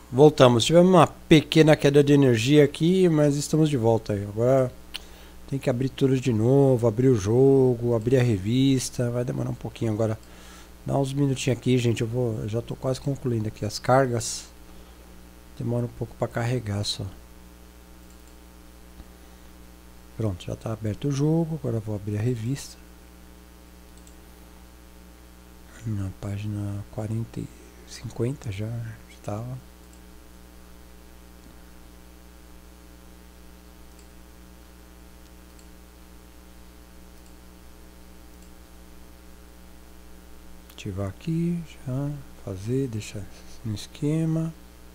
Voltamos. Tivemos uma pequena queda de energia aqui, mas estamos de volta aí. Agora tem que abrir tudo de novo, abrir o jogo, abrir a revista. Vai demorar um pouquinho agora. Dá uns minutinhos aqui, gente. Eu já tô quase concluindo aqui as cargas. Demora um pouco para carregar só. Pronto, já está aberto o jogo. Agora eu vou abrir a revista. Na página 40 e 50 já estava. Ativar aqui, já fazer, deixar no esquema.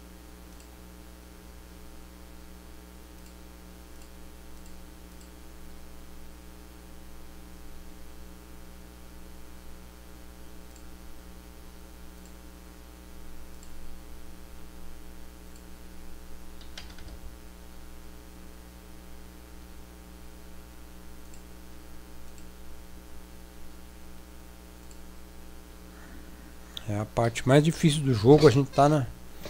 É a parte mais difícil do jogo, a gente tá na...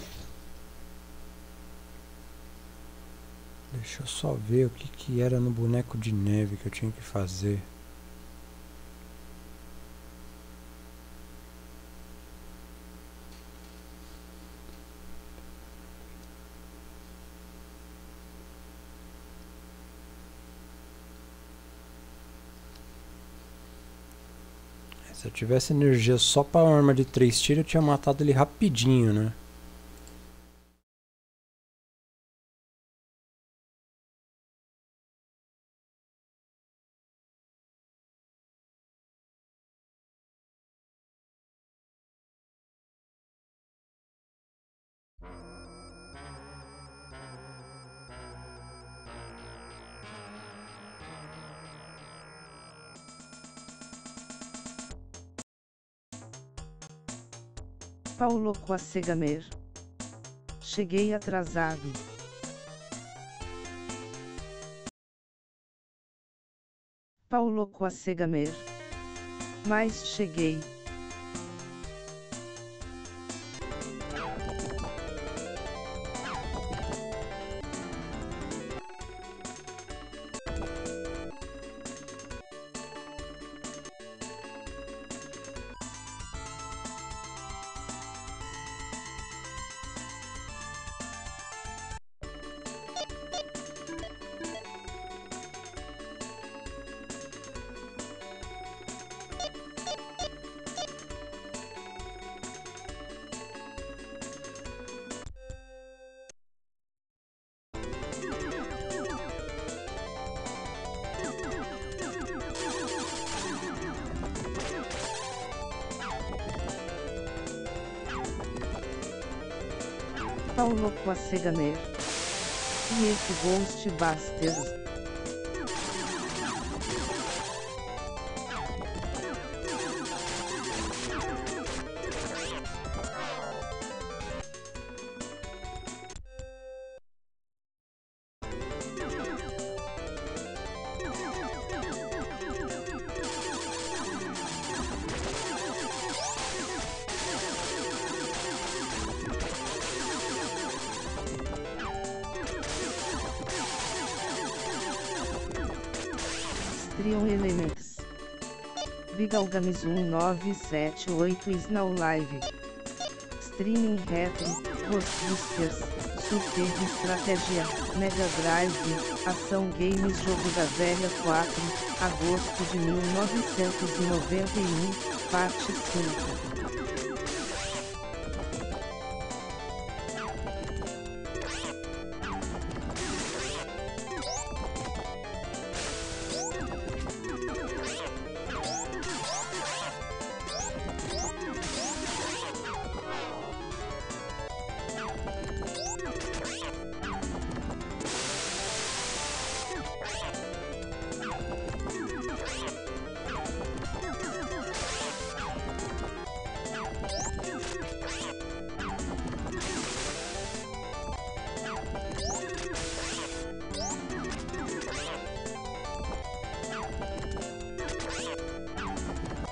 Deixa eu só ver o que era no boneco de neve que eu tinha que fazer. Se eu tivesse energia só para uma arma de 3 tiros, eu tinha matado ele rapidinho, né? Paulo Coacegamer. Cheguei atrasado. Paulo Coacegamer. Mas cheguei. Paulo Coacegamer. E esse Ghostbusters? Strion Elements. Bigalgames 1978 is now live. Streaming Retro, Ghostbusters, Super Estratégia, Mega Drive, Ação Games Jogo da Velha 4, agosto de 1991, parte 5.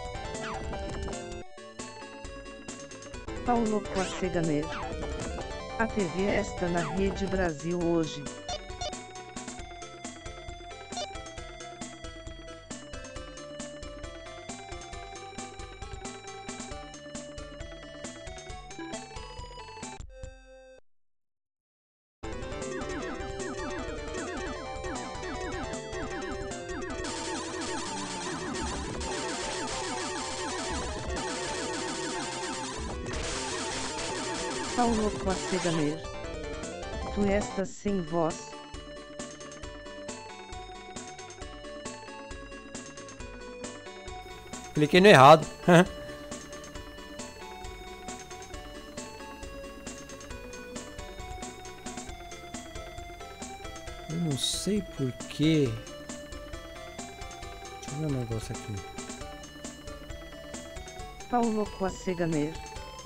Paulo Coacegamer. A TV está na Rede Brasil hoje. Paulo Quacegamer. Tu estas sem voz? Cliquei no errado. Eu não sei porquê. Deixa eu ver um negócio aqui. Paulo Quacegamer.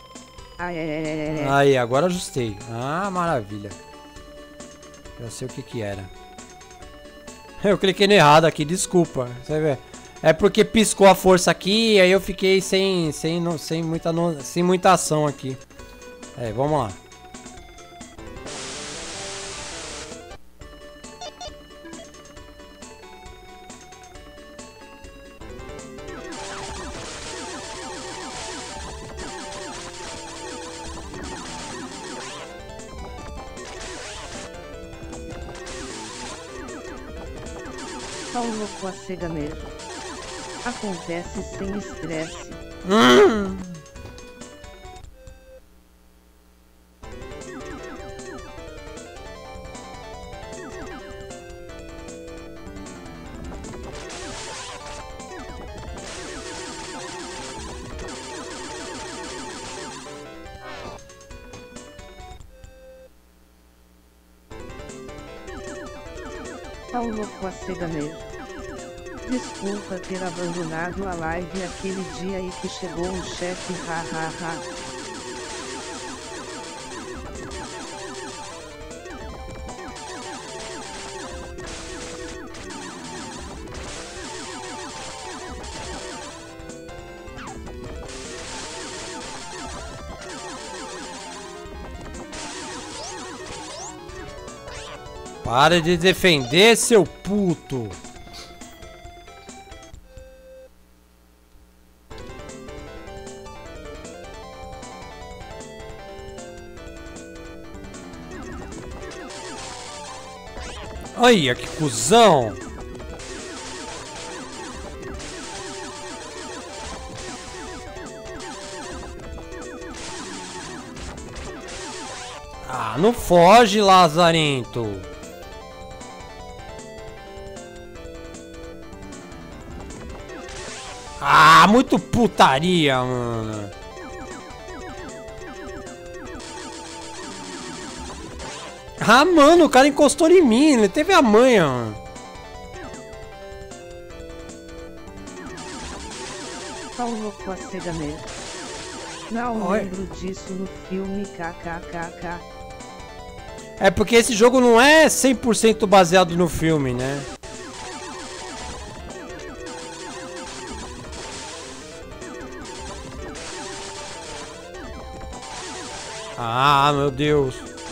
Aí, agora ajustei. Ah, maravilha. Já sei o que que era. Eu cliquei no errado aqui, desculpa. Você vê? É porque piscou a força aqui e aí eu fiquei sem muita ação aqui. É, vamos lá. Paulo Quacegamer. Acontece sem estresse. Paulo Quacegamer. Desculpa ter abandonado a live aquele dia e que chegou um chefe, hahaha. Para de defender, seu puto. Olha que cuzão. Ah, não foge, Lazarento. Ah, muito putaria, mano. Ah, mano, o cara encostou em mim, ele teve a manha, mano. Paulo Quacegamer. Não lembro disso no filme kkkk. É porque esse jogo não é 100% baseado no filme, né? Ah, meu Deus.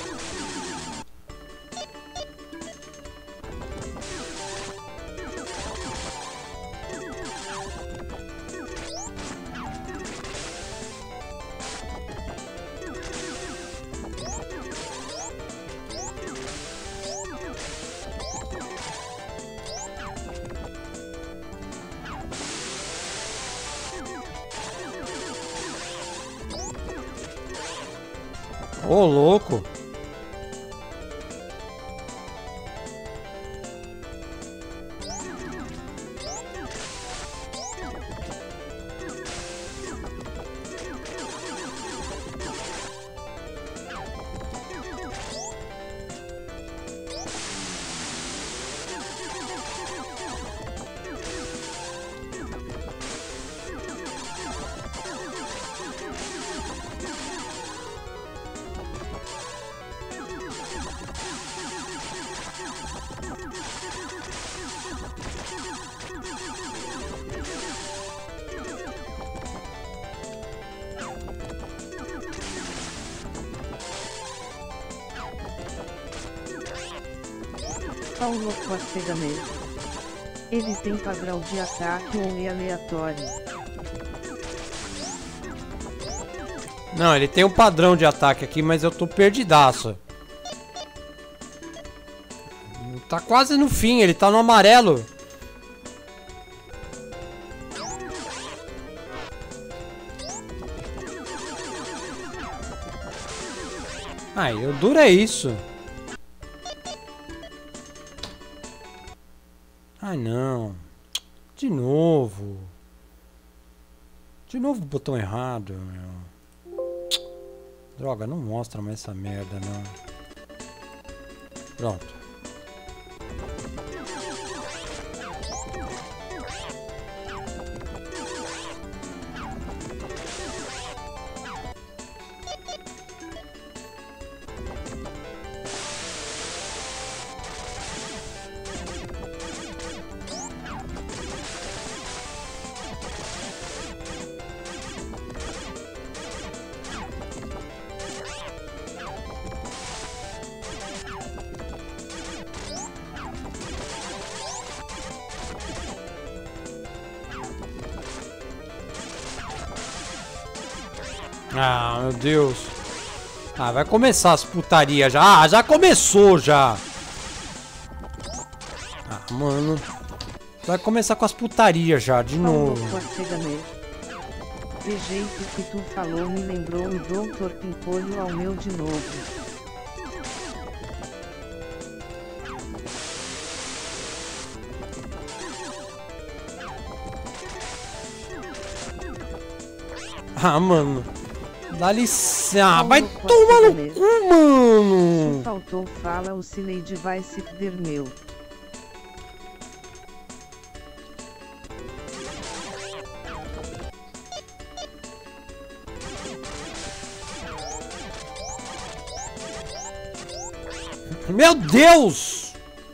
Ô, louco. Paulo Cocega mesmo. Ele tem padrão de ataque ou é aleatório? Não, ele tem um padrão de ataque aqui, mas eu tô perdidaço. Tá quase no fim, ele tá no amarelo. Ai, o duro é isso. Ai, não. De novo. De novo o botão errado, meu. Droga, não mostra mais essa merda, não. Pronto. Ah, meu Deus. Ah, vai começar as putarias já. Ah, já começou já. Ah, mano. Vai começar com as putarias já, de novo. De jeito que tu falou me lembrou o Dr. Pimpolho ao meu de novo. Ah, mano. Dá licença. Vai tomar no cu, mano. Se faltou fala, o Cineide vai se fuder, meu. Meu Deus!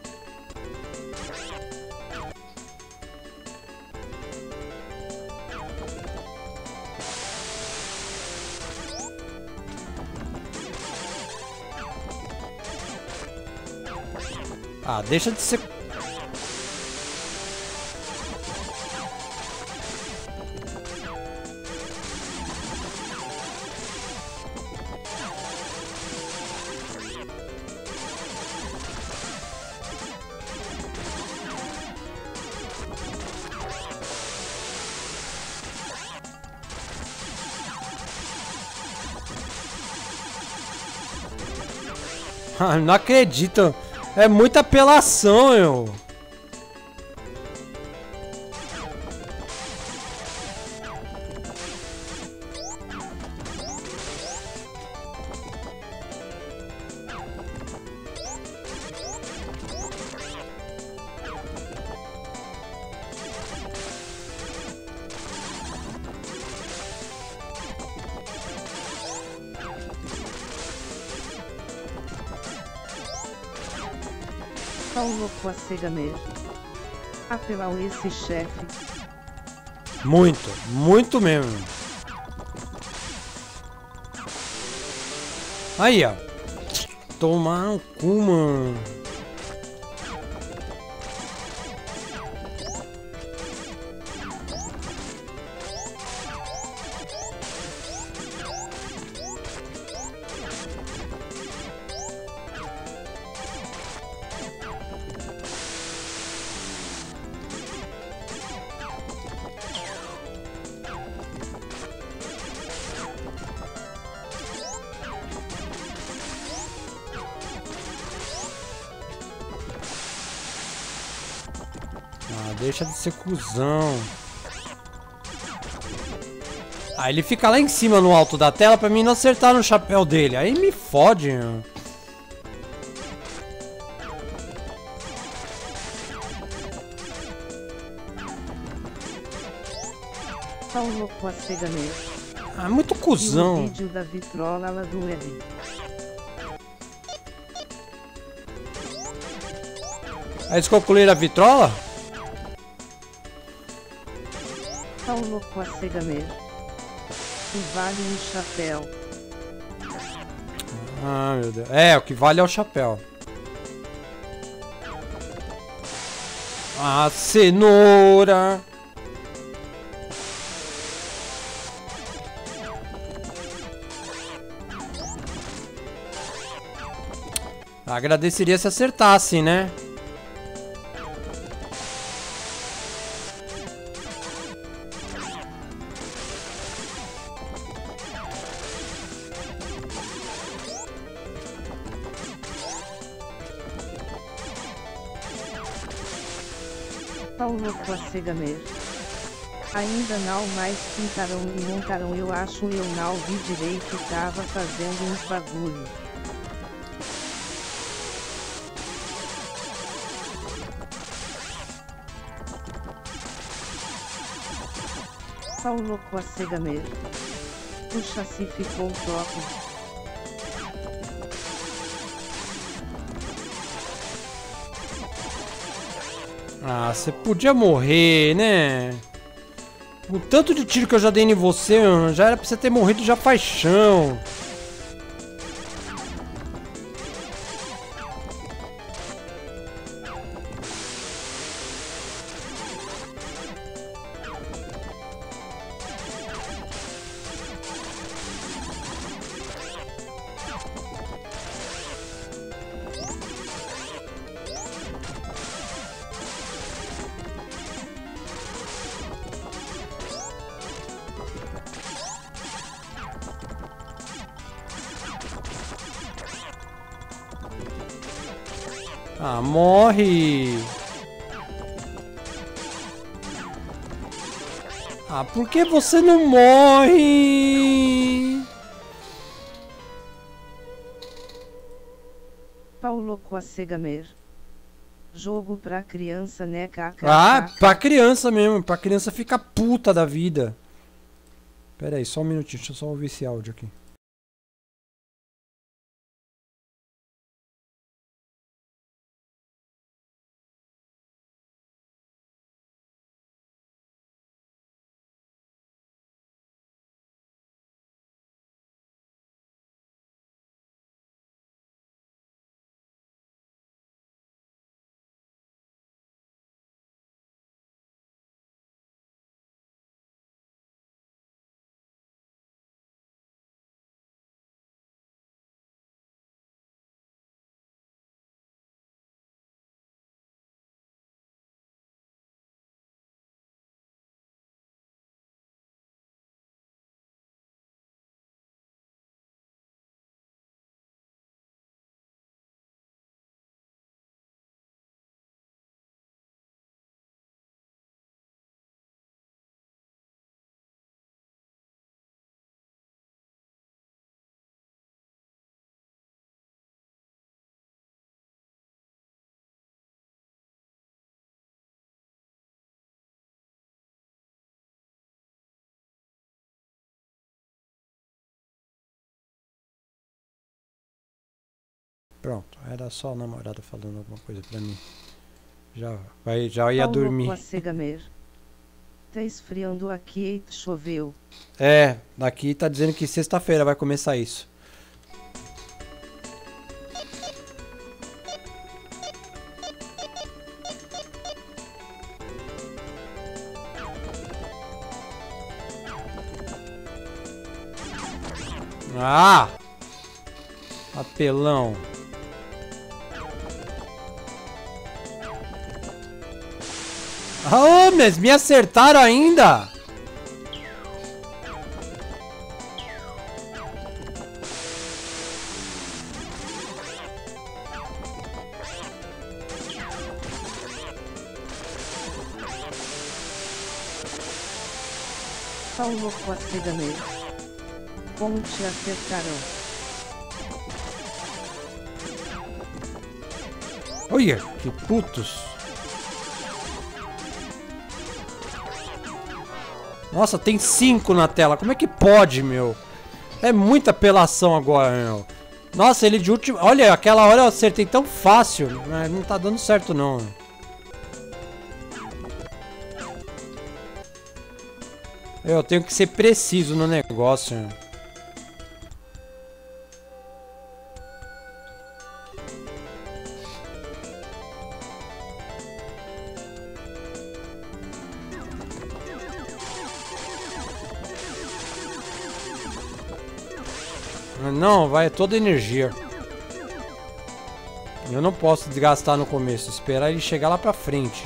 Ah, deixa de ser... Ah, não acredito. É muita apelação, eu. Paulo Cocega mesmo. Apelar esse chefe. Muito mesmo. Aí, ó. Tomar um cu, mano. Ah, deixa de ser cuzão. Ah, ele fica lá em cima no alto da tela pra mim não acertar no chapéu dele. Aí me fode. Paulo Cocega mesmo. Ah, muito cuzão. E o vídeo da vitrola lá do Web. Aí descalculei a vitrola? Paulo Cocega mesmo. E vale um chapéu. Ah, meu Deus. É, o que vale é o chapéu. A cenoura. Agradeceria se acertasse, né? Paulo Cocegamer. Ainda não mais pintaram e montaram, eu acho eu não vi direito, tava fazendo uns bagulho. Paulo Cocegamer. O chassi ficou top. Ah, você podia morrer, né? O tanto de tiro que eu já dei em você, mano, já era pra você ter morrido já faz chão. Ah, morre! Ah, por que você não morre? Paulo Cocegamer. Jogo pra criança, né, kkk? Ah, pra criança mesmo, pra criança ficar puta da vida. Pera aí, só um minutinho, deixa eu só ouvir esse áudio aqui. Pronto, era só a namorada falando alguma coisa pra mim. Já ia dormir. Cocegamer. Tá esfriando aqui e choveu. É, daqui tá dizendo que sexta-feira vai começar isso. Ah! Apelão. Ah, mas me acertaram ainda? Paulo Cocegamer. Como te acertaram? Olha, que putos. Nossa, tem 5 na tela. Como é que pode, meu? É muita apelação agora, meu. Nossa, ele de último... Olha, aquela hora eu acertei tão fácil. Mas não tá dando certo, não. Eu tenho que ser preciso no negócio, meu. Não, vai toda a energia. Eu não posso desgastar no começo, esperar ele chegar lá pra frente.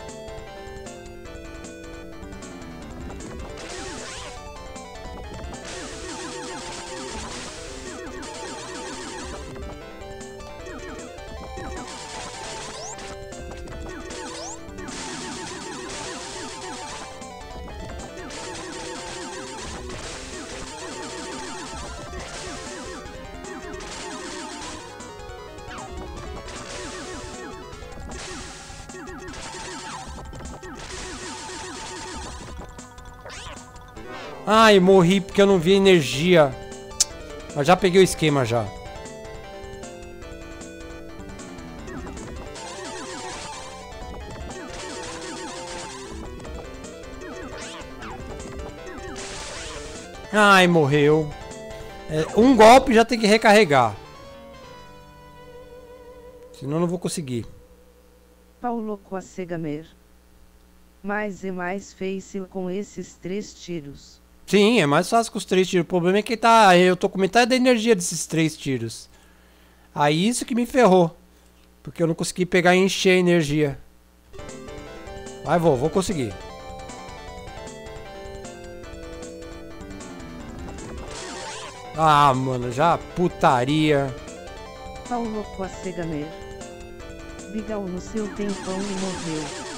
Ai, morri porque eu não vi energia. Mas já peguei o esquema já. Ai, morreu. Um golpe já tem que recarregar. Senão eu não vou conseguir. Paulo Coacegamer. Mais e mais fácil com esses 3 tiros. Sim, é mais fácil com os 3 tiros. O problema é que eu tô com metade da energia desses 3 tiros. Aí isso que me ferrou. Porque eu não consegui pegar e encher a energia. Vai, vou conseguir. Ah, mano, já putaria. Paulo Coacegamer. Bigal no seu tempão e morreu.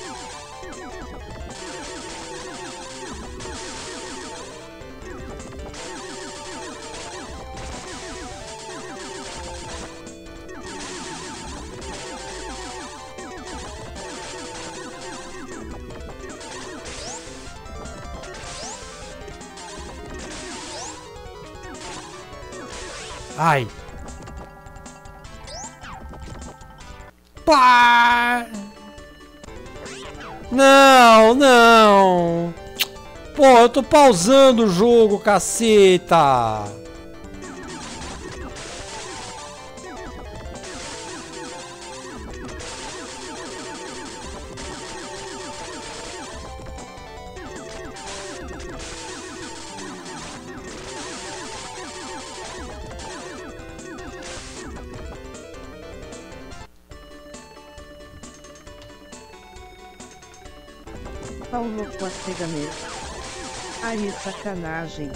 Ai. Pá! Não, não. Pô, eu tô pausando o jogo, caceta. Paulo Coacegamer. Aí sacanagem.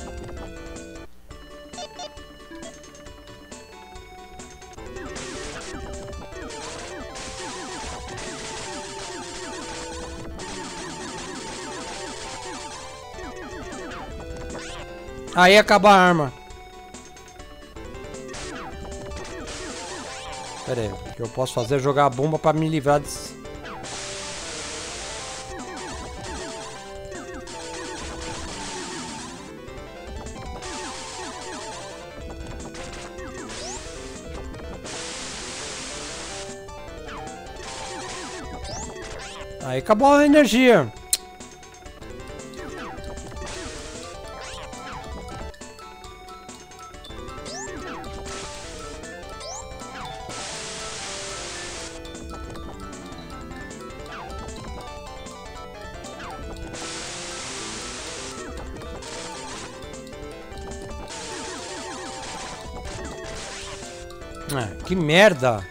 Aí acaba a arma. Pera aí, o que eu posso fazer é jogar a bomba pra me livrar desse... Aí acabou a energia. Que merda.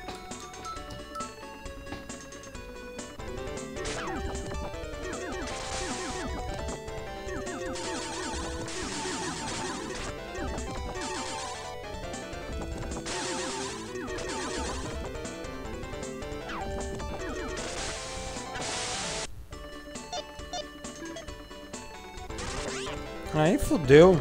Aí fodeu.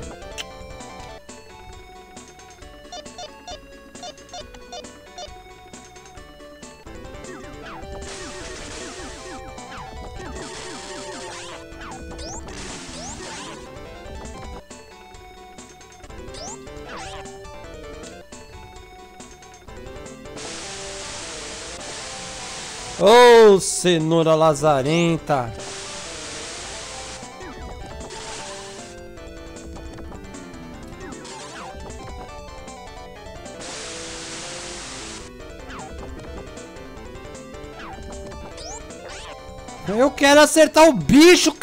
Ô, cenoura lazarenta. Eu quero acertar o bicho,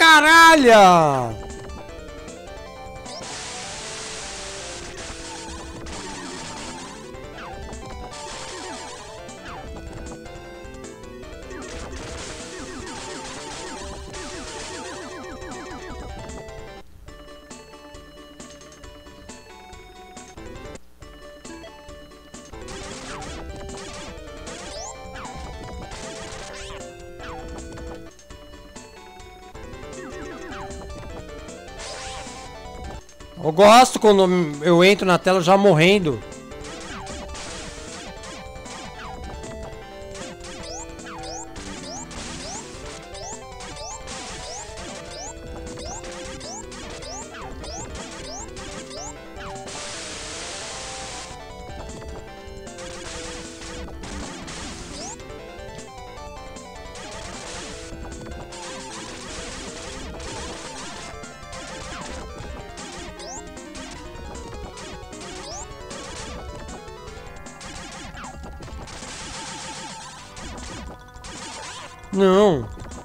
caralho! Eu gosto quando eu entro na tela já morrendo. Não.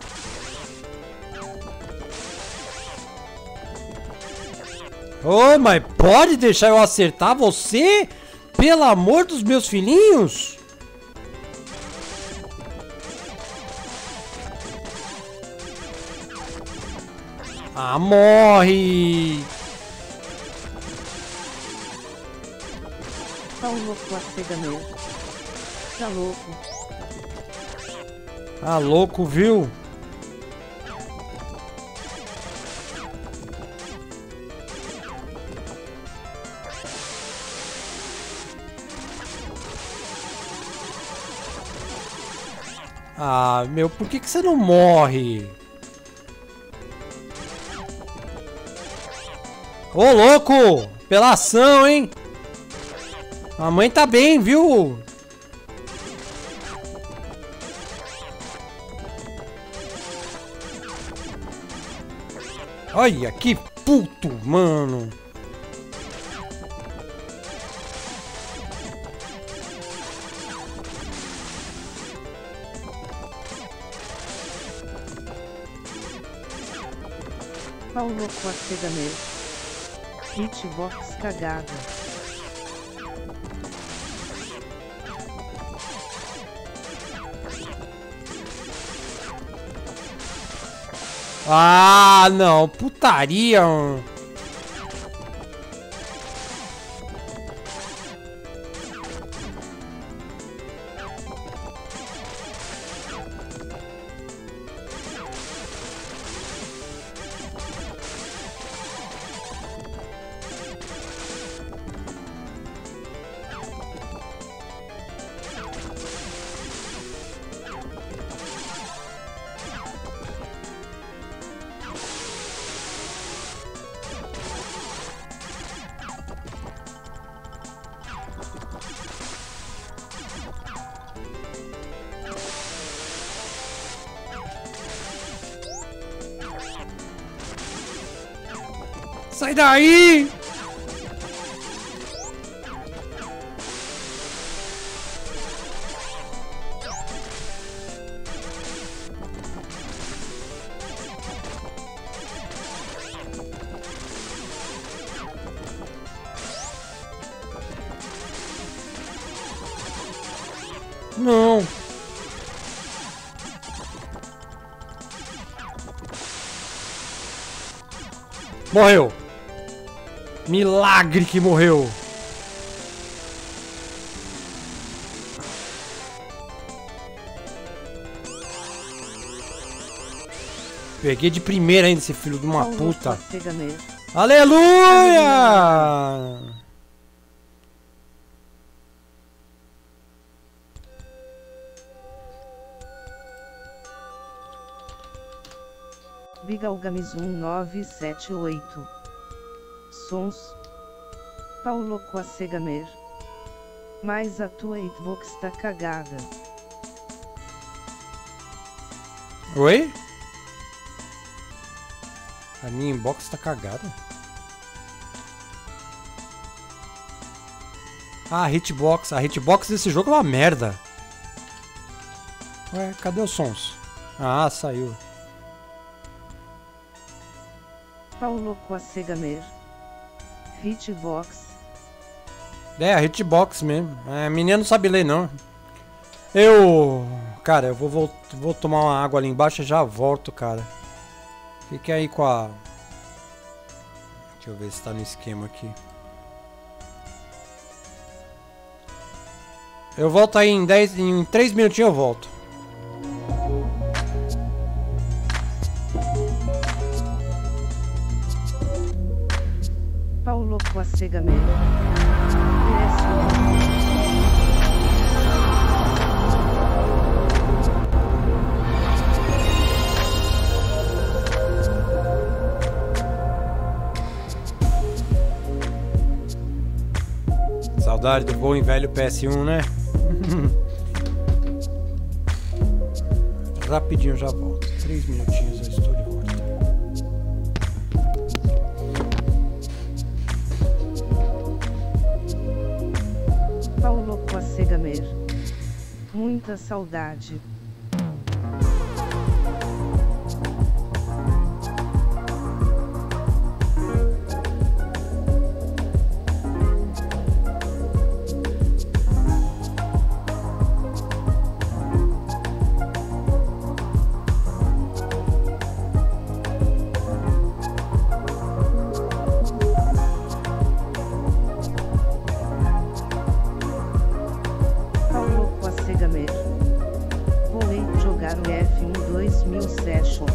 Ô, mas pode deixar eu acertar você? Pelo amor dos meus filhinhos? Ah, morre! Tá um louco a cega mesmo. Tá louco. Ah, louco, viu? Ah, meu, por que você não morre? Ô, louco! Pela ação, hein? A mãe tá bem, viu? Olha, que puto, mano. Tá um louco a cega mesmo. Hitbox cagada. Ah, não, putaria. Sai daí! Não. Morreu. Milagre que morreu. Peguei de primeira ainda esse filho de uma puta. Aleluia! Bigalgames 1978. Sons. Paulo Coacegamer. Mas a tua hitbox tá cagada. Oi? A minha inbox tá cagada. Ah, a hitbox. A hitbox desse jogo é uma merda. Ué, cadê os sons? Ah, saiu. Paulo Coacegamer. Hitbox. É, a hitbox mesmo. A menina não sabe ler, não. Cara, eu vou tomar uma água ali embaixo e já volto, cara. Fique aí com a... Deixa eu ver se tá no esquema aqui. Eu volto aí em 3 minutinhos eu volto. Paulo Coacega mesmo. PS1. Saudade do bom e velho PS1, né? Rapidinho já volto. 3 minutinhos eu estou de volta. Paulo Coacega mesmo. Muita saudade. Vou jogar o F1 2000 Session.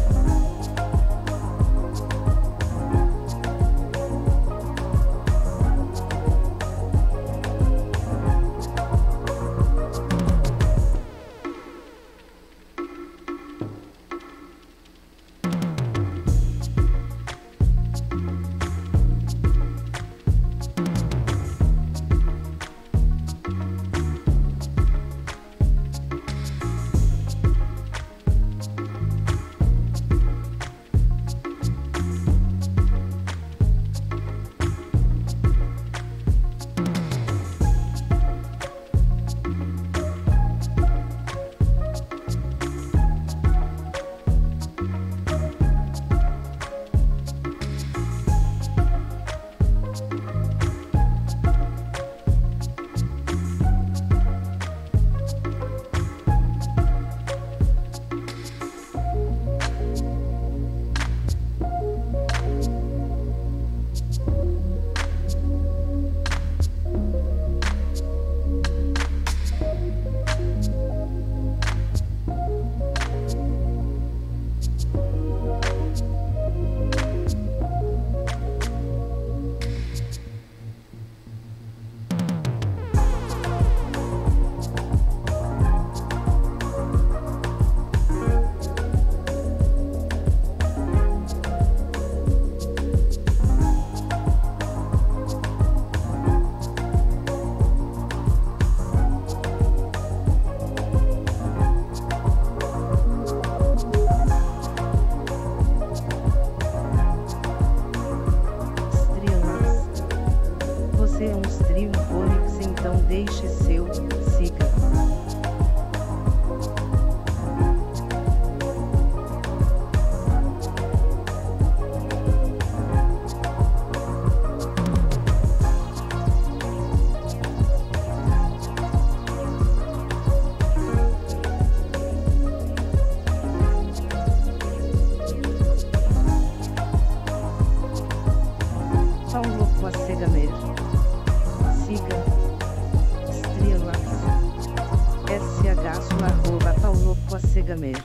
Deixe seu, siga. Paulo Coacega mesmo. Siga. Paulo Coacega mesmo.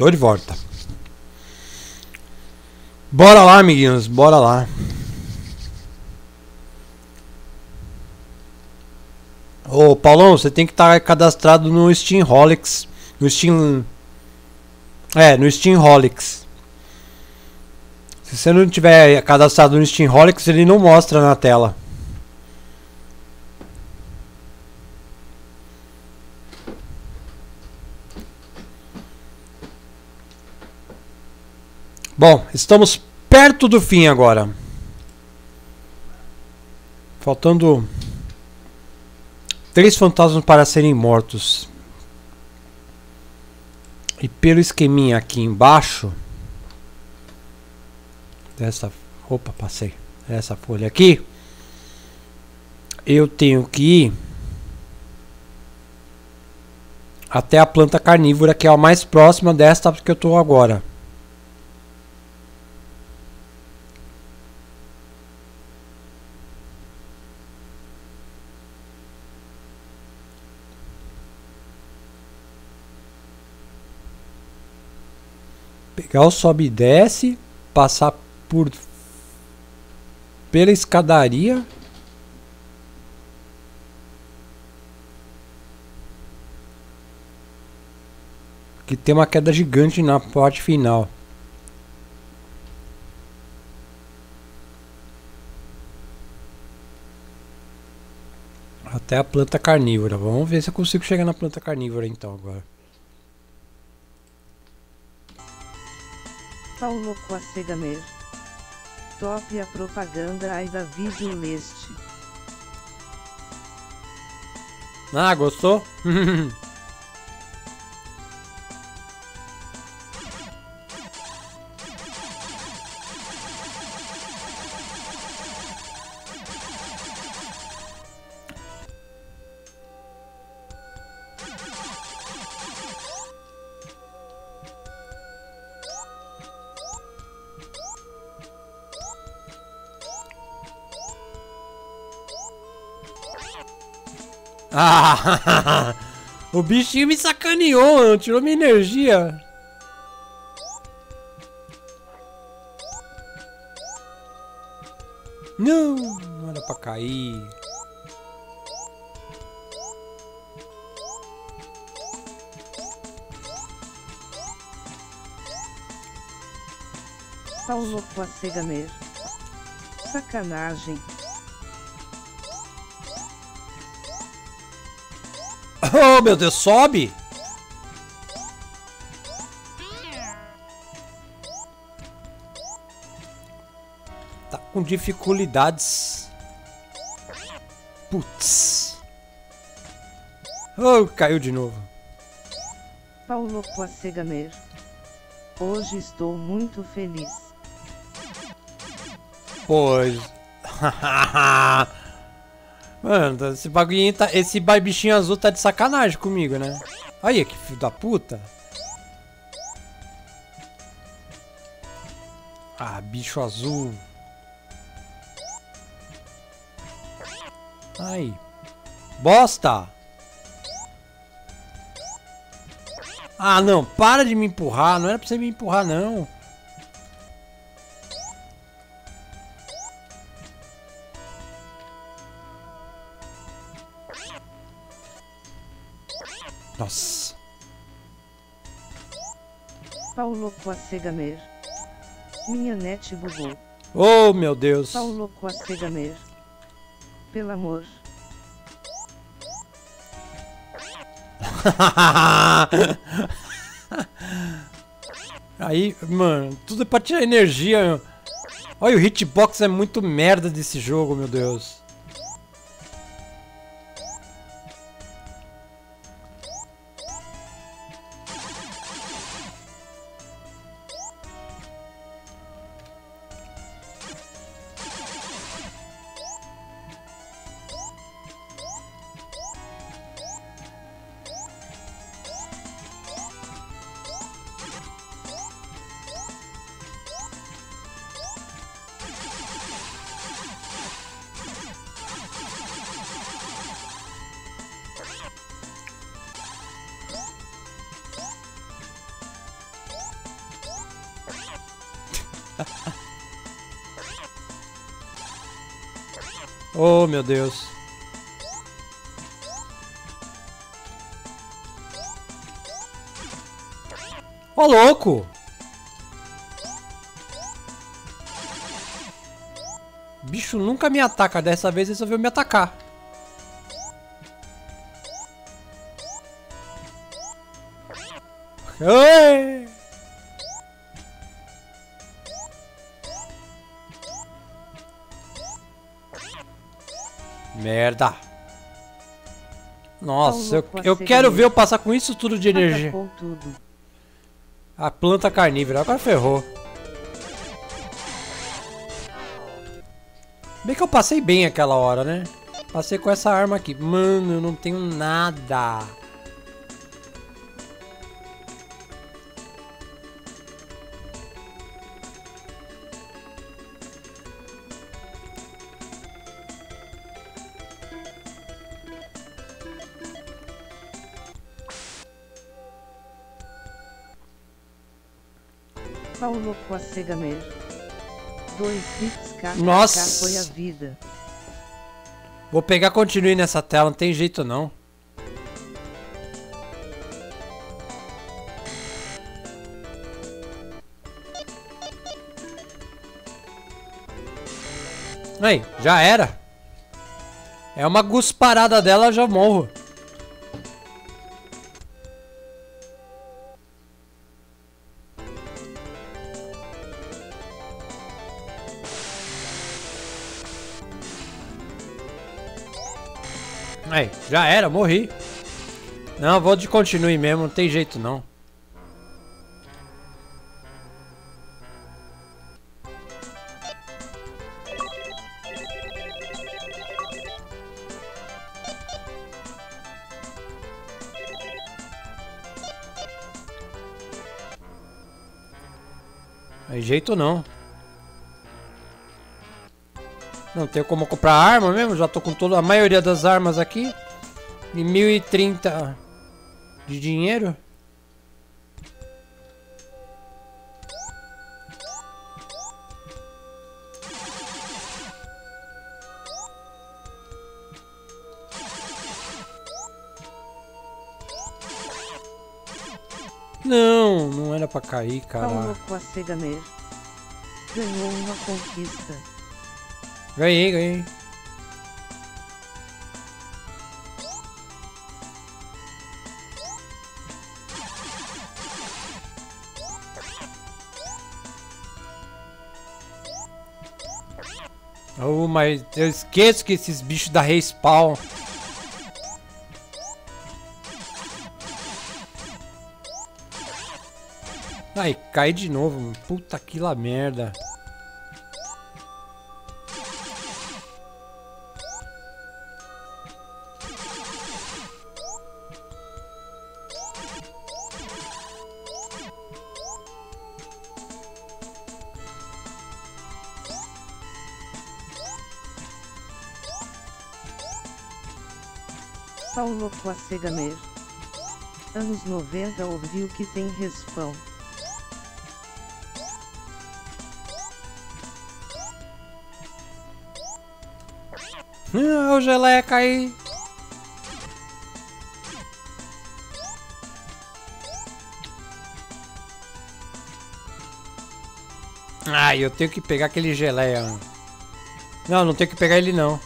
Tô de volta. Bora lá, amiguinhos, bora lá. Ô, Paulão, você tem que estar cadastrado no Steamholics. No Steam... no Steamholics. Se você não tiver cadastrado no Steamholics, ele não mostra na tela. Bom, estamos perto do fim agora. Faltando 3 fantasmas para serem mortos. E pelo esqueminha aqui embaixo dessa... Opa, passei. Essa folha aqui. Eu tenho que ir até a planta carnívora, que é a mais próxima desta que eu estou agora. Pegar o sobe e desce, passar pela escadaria. Que tem uma queda gigante na parte final. Até a planta carnívora. Vamos ver se eu consigo chegar na planta carnívora então agora. Paulo Coacegamer. Top a propaganda aí da vídeo leste. Ah, gostou? Ah, o bichinho me sacaneou, tirou minha energia. Não era pra cair. Paulo Coacegamer. Sacanagem. Oh, meu Deus, sobe! Tá com dificuldades. Putz. Oh, caiu de novo. Paulo Coacegamer. Hoje estou muito feliz. Pois. Mano, esse bagulhinho tá. Esse bichinho azul tá de sacanagem comigo, né? Aí, que filho da puta. Ah, bicho azul. Aí. Bosta! Ah, não, para de me empurrar. Não era pra você me empurrar, não. Nossa. Paulo Coacegamer. Minha net bugou. Oh, meu Deus. Paulo Coacegamer. Pelo amor. Aí, mano, tudo é pra tirar energia. Olha, o hitbox é muito merda desse jogo, meu Deus. Oh, meu Deus. Ô, louco! Bicho nunca me ataca, dessa vez resolveu me atacar. Oi! Merda. Nossa, eu quero ver eu passar com isso tudo de energia. A planta carnívora, agora ferrou. Bem que eu passei bem aquela hora, né? Passei com essa arma aqui. Mano, eu não tenho nada. Paulo Coacegamer. 2 bits Nossa. foi a vida. Vou pegar continue nessa tela, não tem jeito não. Aí, já era. É uma gusparada dela, eu já morro. Aí, já era, morri. Não, vou de continue mesmo, não tem jeito não. Tem jeito não. Não tenho como comprar arma mesmo, já tô com toda a maioria das armas aqui. E 1030 de dinheiro. Não, não era pra cair, cara. Paulo Coacegamer. Ganhou uma conquista. Ganhei. Oh, mas eu esqueço que esses bichos da respawn. Ai, cai de novo. Puta que lá merda. Paulo Coacegamer. Anos 90 ouviu que tem respawn. O geleia cair. Ai, eu tenho que pegar aquele geleia. Não, não tenho que pegar ele não.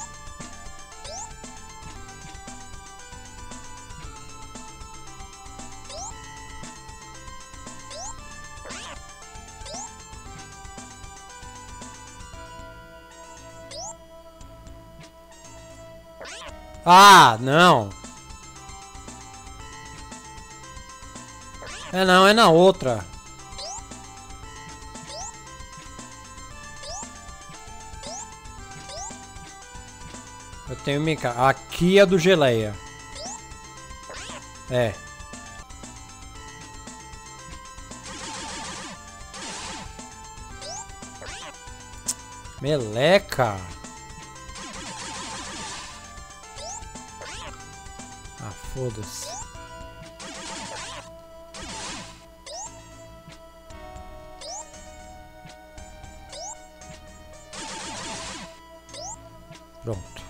Ah, não. É não, é na outra. Eu tenho Mika. Aqui é do geleia. É. Meleca. Ah, foda-se. Pronto.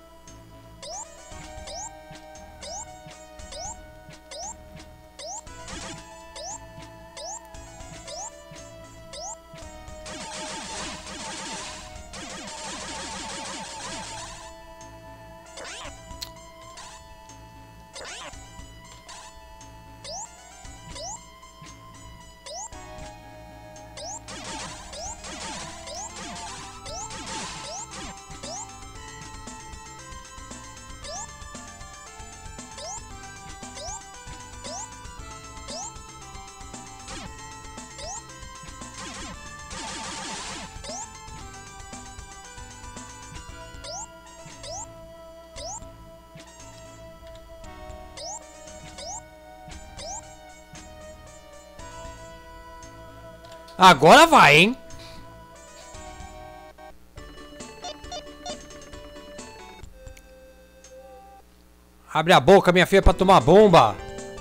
Agora vai, hein? Abre a boca, minha filha, pra tomar bomba.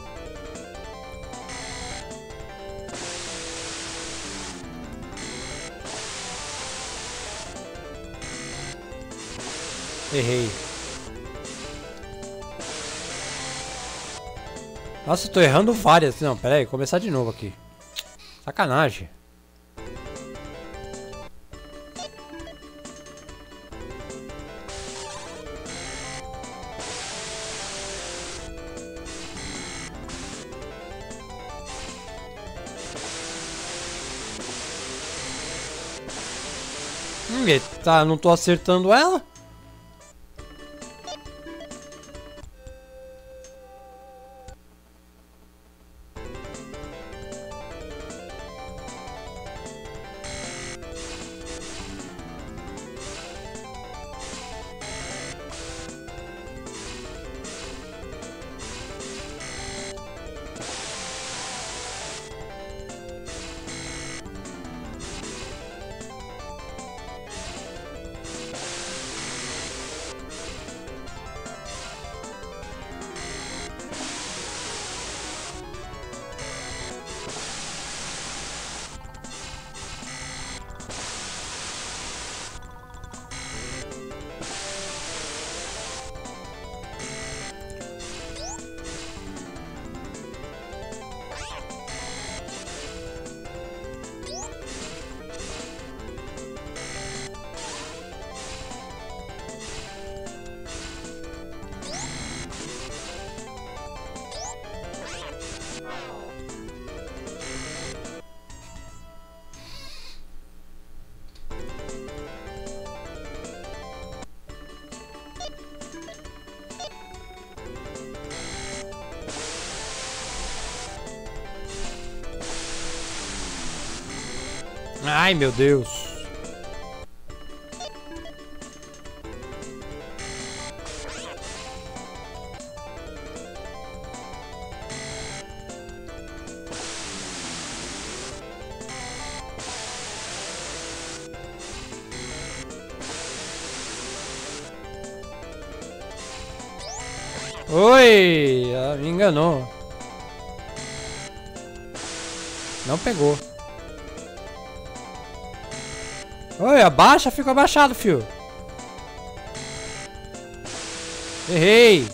Errei. Nossa, eu tô errando várias. Não, pera aí, começar de novo aqui. Sacanagem. Tá, não tô acertando ela. Ai, meu Deus. Oi, ela me enganou. Não pegou. Oi, abaixa, fica abaixado, fio. Errei.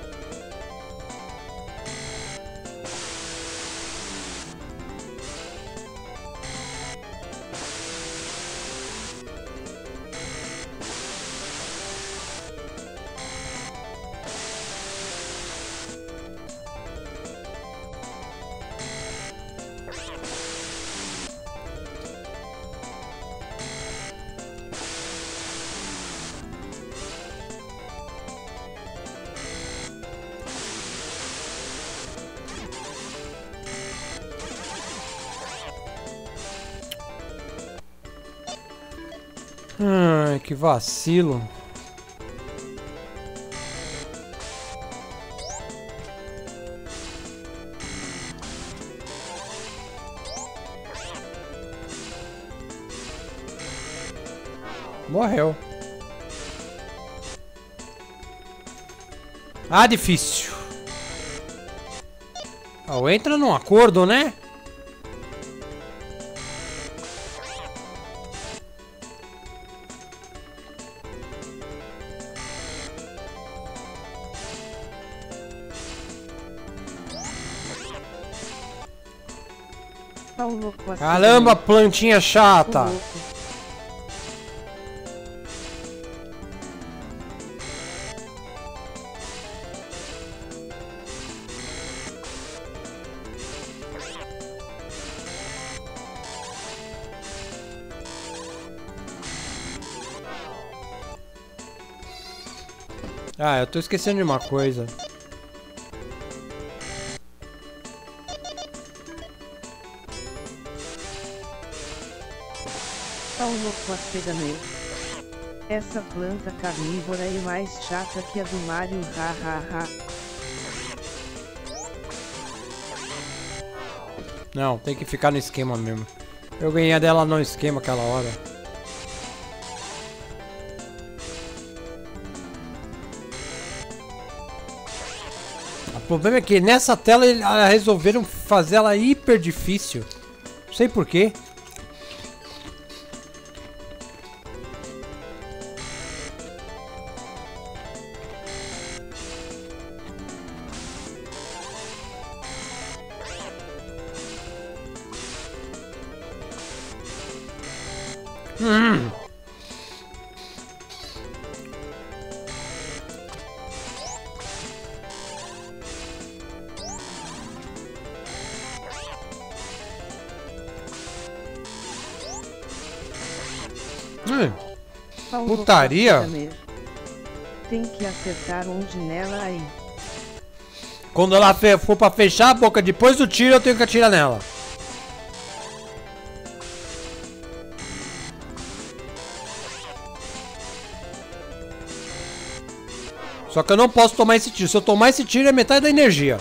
Ai, que vacilo. Morreu. Ah, difícil. Ah, entra num acordo, né? Tá um louco assim. Caramba, plantinha chata. Ah, eu tô esquecendo de uma coisa. Tá um louco a cega mesmo. Essa planta carnívora é mais chata que a do Mario, hahaha. Não, tem que ficar no esquema mesmo. Eu ganhei dela no esquema aquela hora. O problema é que nessa tela eles resolveram fazer ela hiper difícil. Não sei porquê. Putaria? Tem que acertar onde nela aí. Quando ela for pra fechar a boca depois do tiro, eu tenho que atirar nela. Só que eu não posso tomar esse tiro. Se eu tomar esse tiro, é metade da energia.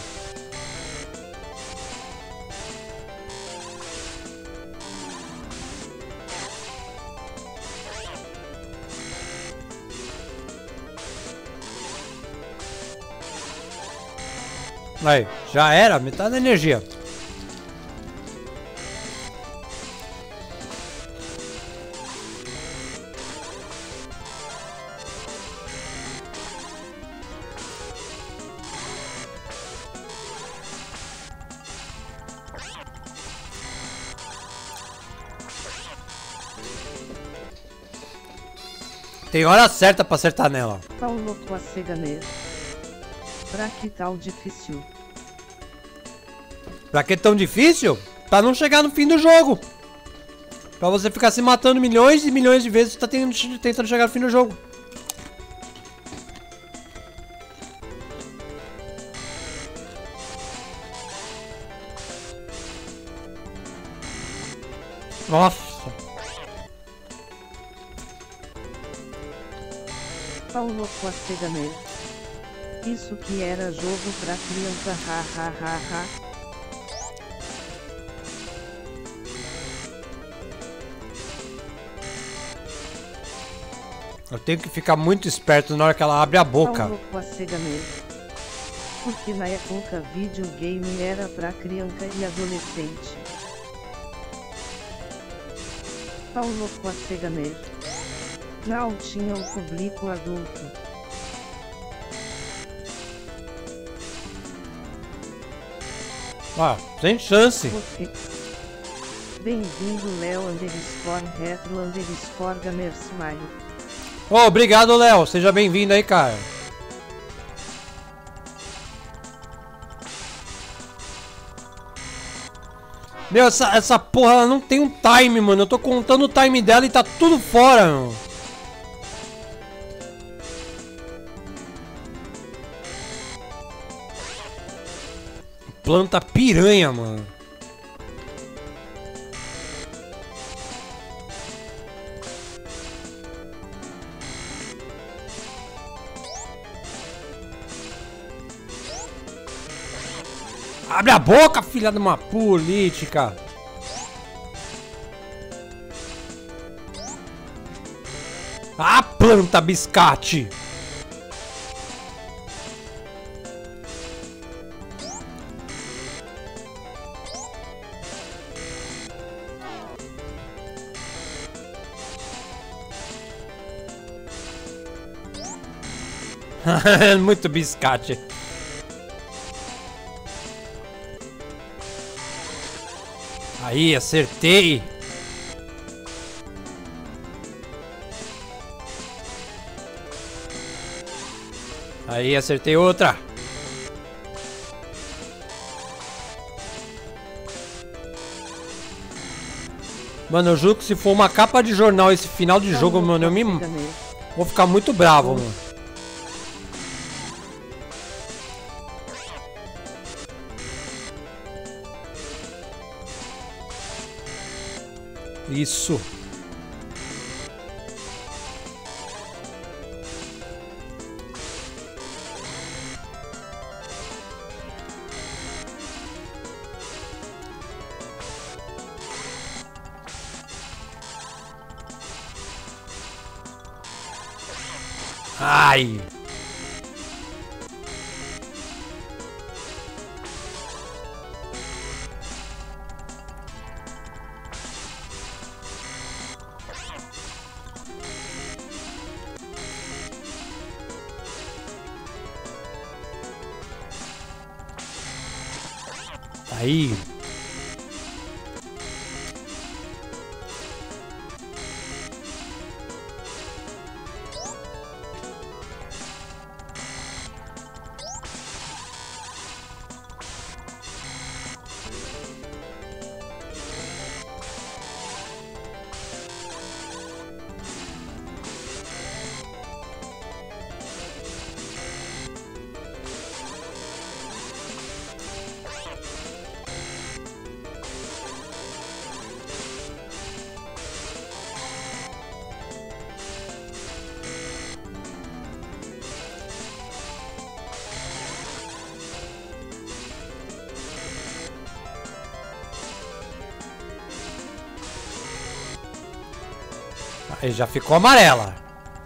Aí, já era, metade da energia. Tem hora certa pra acertar nela. Tá um louco a cega mesmo. Pra que tal difícil? Pra que tão difícil? Pra não chegar no fim do jogo. Pra você ficar se matando milhões e milhões de vezes, você tá tentando chegar no fim do jogo. Nossa. Tá um louco a cega mesmo. Isso que era jogo pra criança, hahaha. Eu tenho que ficar muito esperto na hora que ela abre a boca. Tá um louco a cega mesmo. Porque na época videogame era pra criança e adolescente. Tá um louco a cega mesmo. Não tinha um público adulto. Ah, sem chance. Bem-vindo Léo _retro _gamersmile. Oh, obrigado, Léo. Seja bem-vindo aí, cara. Meu, essa porra ela não tem um time, mano. Eu tô contando o time dela e tá tudo fora, mano. Planta piranha, mano. Abre a boca, filha de uma política. Ah, planta biscate. Muito biscate. Aí, acertei. Aí, acertei outra. Mano, eu juro que se for uma capa de jornal esse final de jogo, mano, eu me... vou ficar muito bravo, mano. Isso. Ai. Aí. Aí já ficou amarela.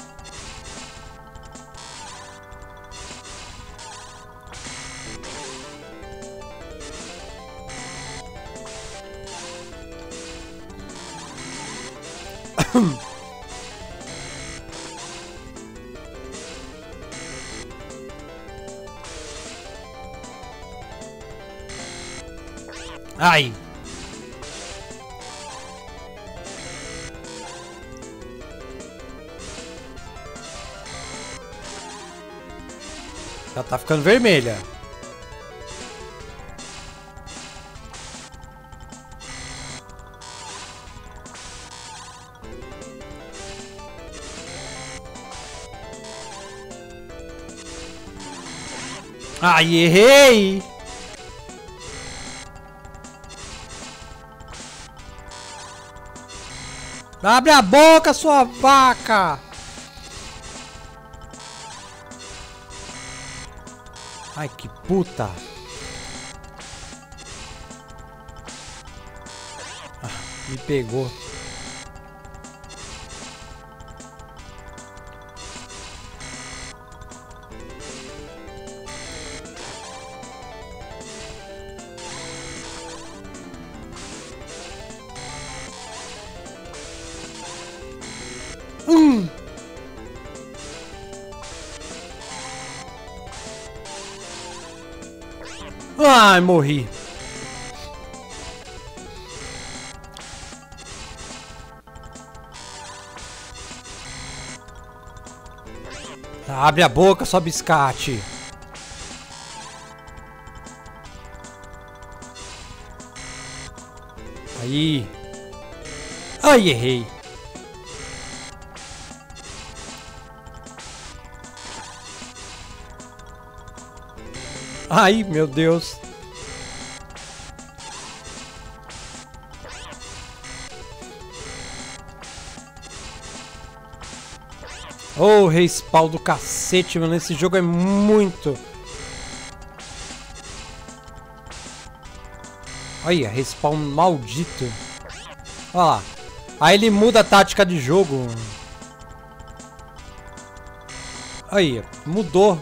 Ai. Já tá ficando vermelha. Ai, errei! Abre a boca, sua vaca! Ai, que puta! Ah, me pegou. Ai, morri. Abre a boca, só biscate. Aí. Ai, errei. Ai, meu Deus. Oh, respawn do cacete, mano. Esse jogo é muito... Olha, respawn maldito. Olha lá. Aí ele muda a tática de jogo. Aí, mudou.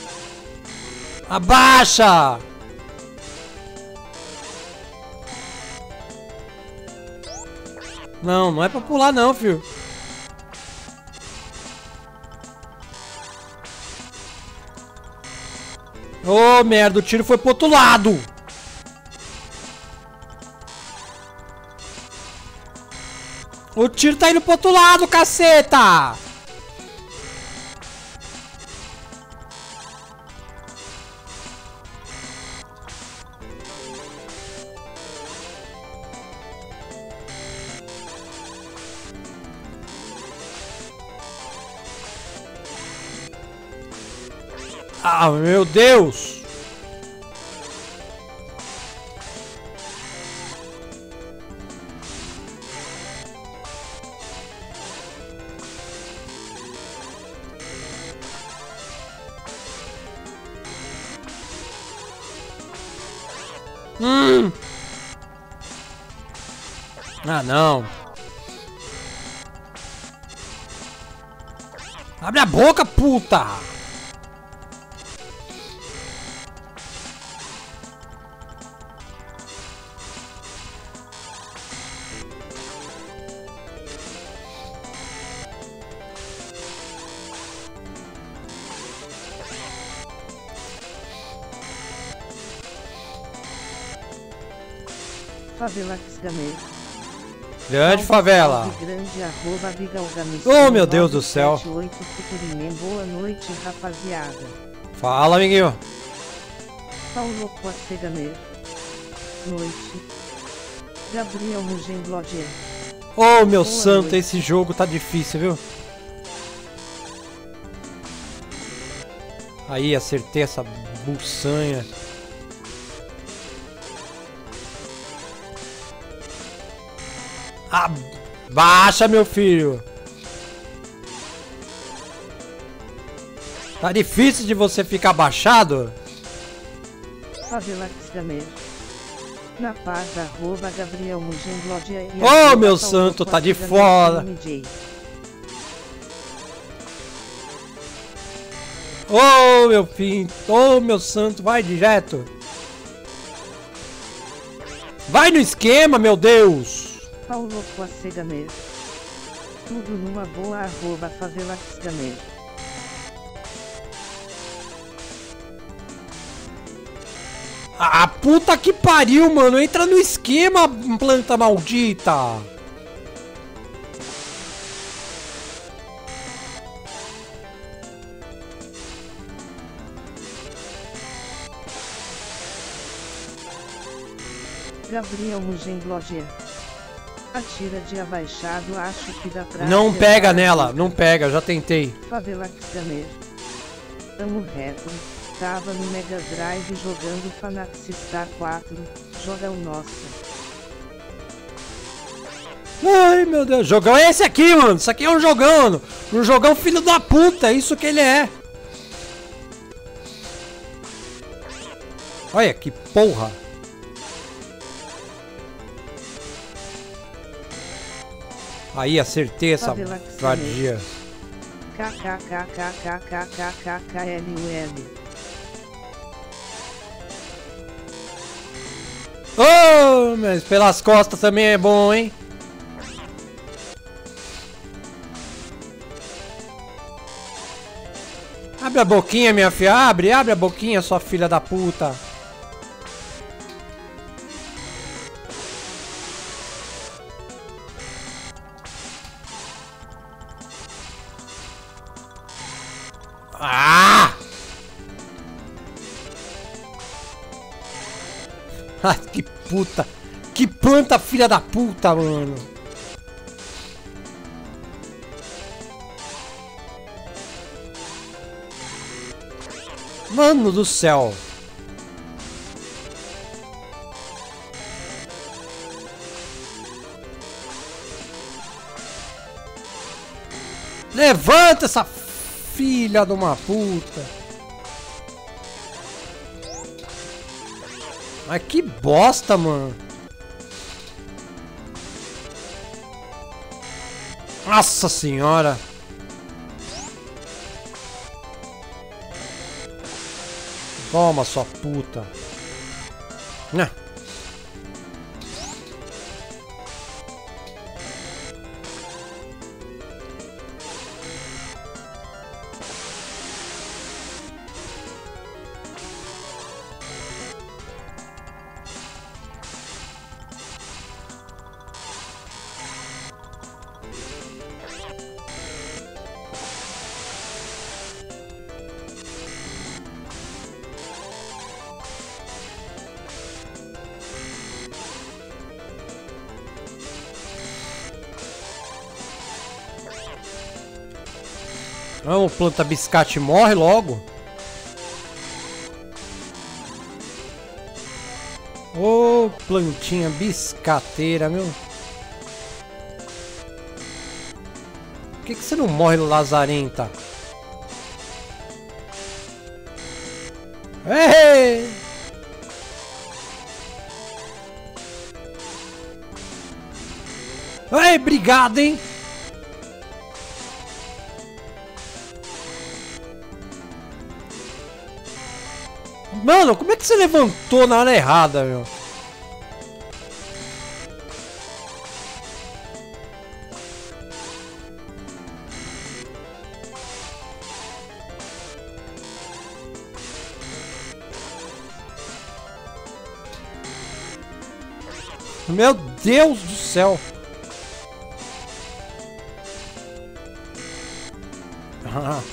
Abaixa! Não, não é pra pular não, filho. Ô, merda, o tiro foi pro outro lado. O tiro tá indo pro outro lado, caceta. Ah, meu Deus! Ah, não. Abre a boca, puta! Favela Gamer. Grande favela. Grande arroba Bigalgamis. Oh, meu Deus do céu. 78 Futurimem. Boa noite, rapaziada. Fala, amiguinho. Paulo Coacegamer. Noite. Gabriel Mugenblogger. Oh, meu Boa santo, noite. esse jogo tá difícil, viu? Aí, acertei essa buçanha. Ah, baixa, meu filho. Tá difícil de você ficar baixado? Favela Gamer. Na paz, arroba Gabriel Mugenblogger. Oh, meu santo, tá de fora. Oh, meu filho. Oh, meu santo, vai direto. Vai no esquema, meu Deus. Paulo Coacegamer. Tudo numa boa, arroba Favela Gamer. Ah, puta que pariu, mano. Entra no esquema, planta maldita. Gabriel Mugenblogger. Atira de abaixado, acho que dá pra... Não acertar. pega nela, não pega, já tentei. Favela Gamer. Tamo reto. Tava no Mega Drive jogando Phantasy Star 4. Joga o nosso. Ai, meu Deus. Jogão é esse aqui, mano. Isso aqui é um jogão, mano. Um jogão filho da puta. É isso que ele é. Olha que porra. Aí, acertei essa vadia. KKKKKKKKKLUL. Oh, mas pelas costas também é bom, hein? Abre a boquinha, minha filha. Abre a boquinha, sua filha da puta. Ah! Ah, que puta! Que planta filha da puta, mano! Mano do céu! Levanta essa filha de uma puta! Mas que bosta, mano! Nossa senhora! Toma, sua puta! Né? Vamos, planta biscate, morre logo. Ô, plantinha biscateira, meu. Por que você não morre, lazarenta? Ei! Ei, obrigado, hein? Mano, como é que você levantou na hora errada, meu? Meu Deus do céu! Ah.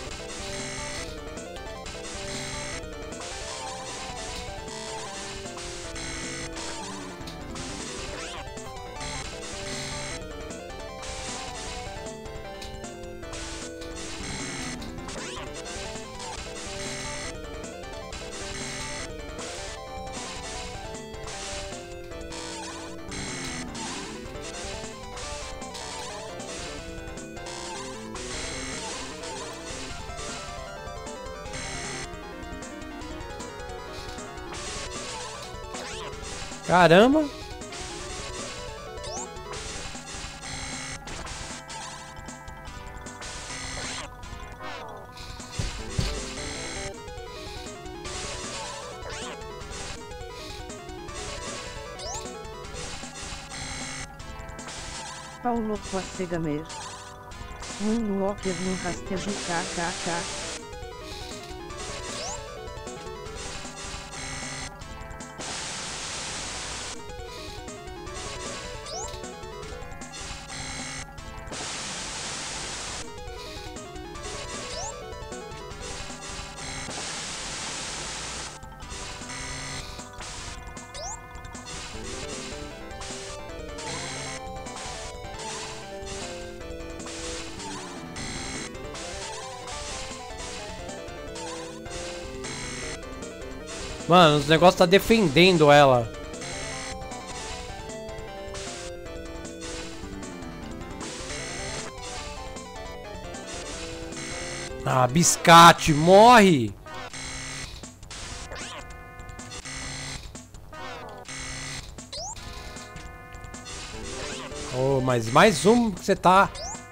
Caramba! Paulo Cocegamer. Moonwalker no rastejo kkk. Mano, os negócios tá defendendo ela. Ah, biscate, morre! Oh, mas mais um que você tá...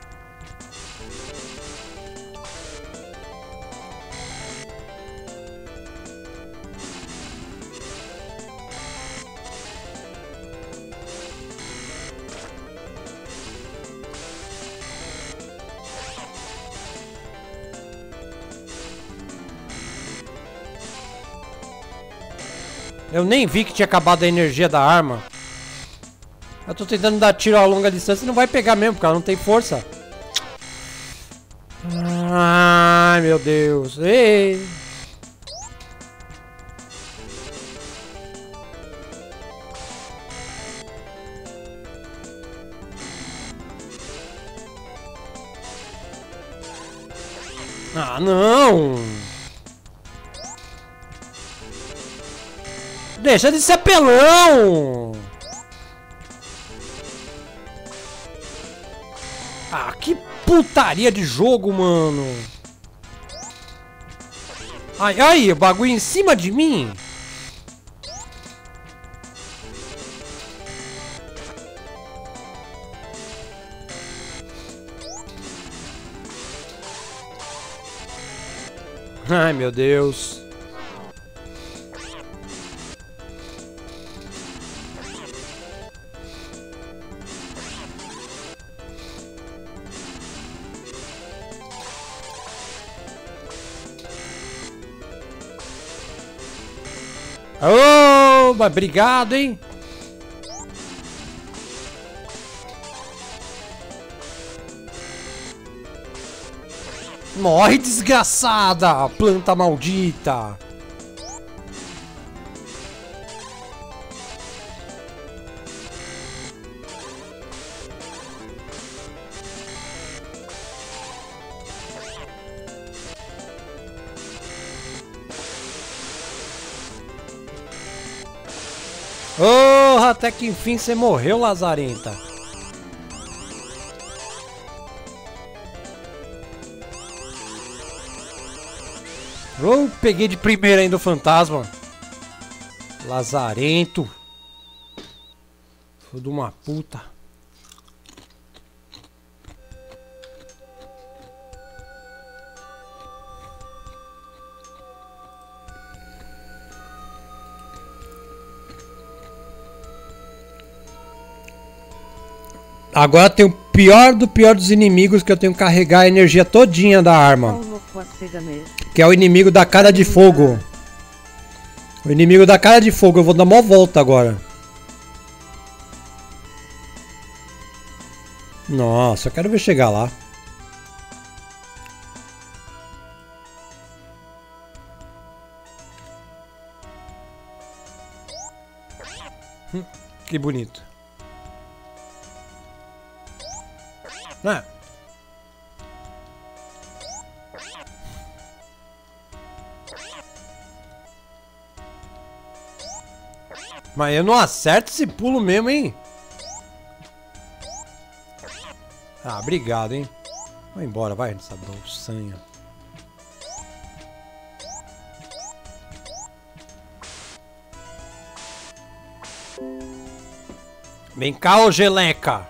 Eu nem vi que tinha acabado a energia da arma. Eu tô tentando dar tiro a longa distância e não vai pegar mesmo, porque ela não tem força. Ai, meu Deus. Ei. Ah, não. Deixa de ser apelão! Ah, que putaria de jogo, mano! Ai, ai, o bagulho em cima de mim! Ai, meu Deus! Oh, mas obrigado, hein? Morre, desgraçada! Planta maldita! Oh, até que enfim você morreu, lazarenta. Oh, peguei de primeira ainda o fantasma. Lazarento. Filho de uma puta. Agora tem o pior do pior dos inimigos, que eu tenho que carregar a energia todinha da arma. Que é o inimigo da cara de fogo. O inimigo da cara de fogo. Eu vou dar uma volta agora. Nossa, eu quero ver chegar lá. Que bonito. Ah. Mas eu não acerto esse pulo mesmo, hein? Ah, obrigado, hein? Vai embora, vai nessa bolsanha. Vem cá, ô geleca.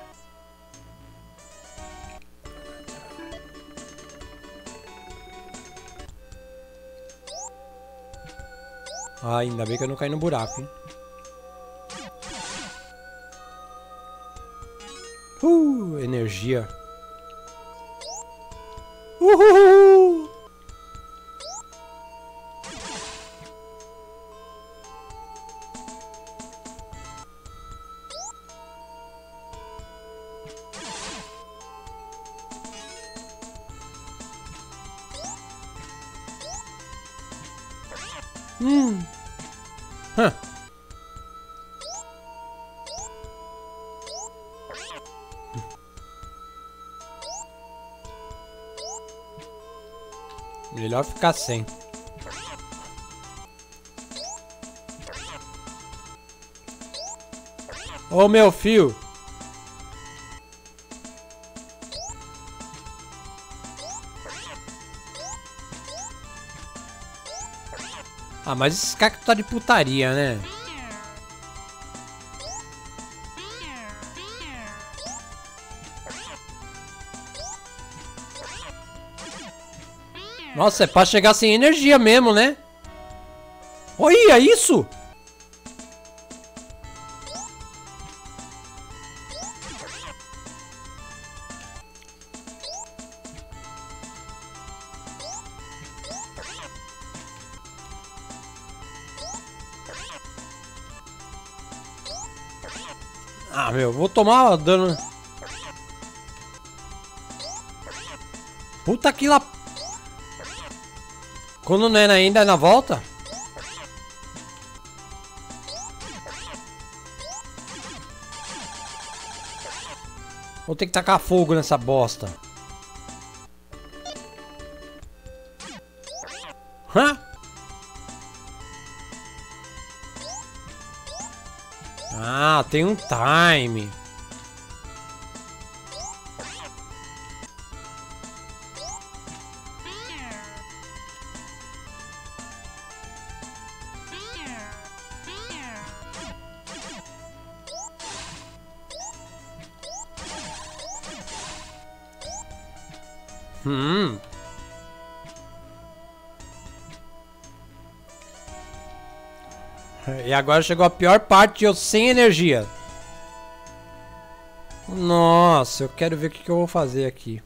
Ah, ainda bem que eu não caí no buraco, hein? Energia. Uhul! Hã. Melhor ficar sem. Ô, meu fio. Ah, mas esse cacto tá de putaria, né? Nossa, é pra chegar sem energia mesmo, né? Olha isso! Ah, meu, vou tomar dano. Puta que lá. Quando não é ainda é na volta? Vou ter que tacar fogo nessa bosta. Hã? Ah, tem um time. E agora chegou a pior parte, eu sem energia. Nossa, eu quero ver o que eu vou fazer aqui.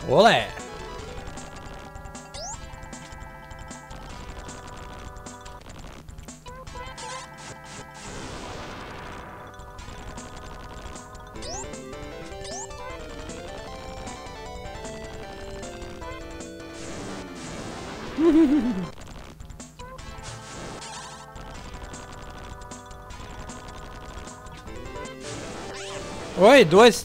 Olé! Oi, dois.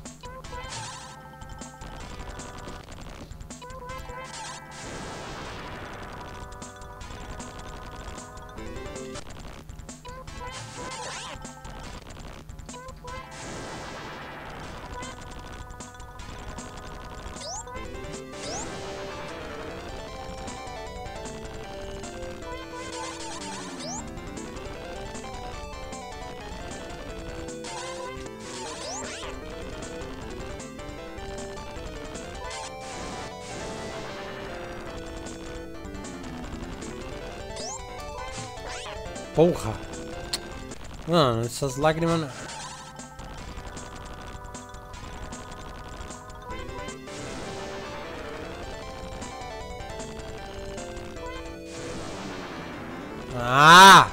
Porra! Mano, essas lágrimas... Ah!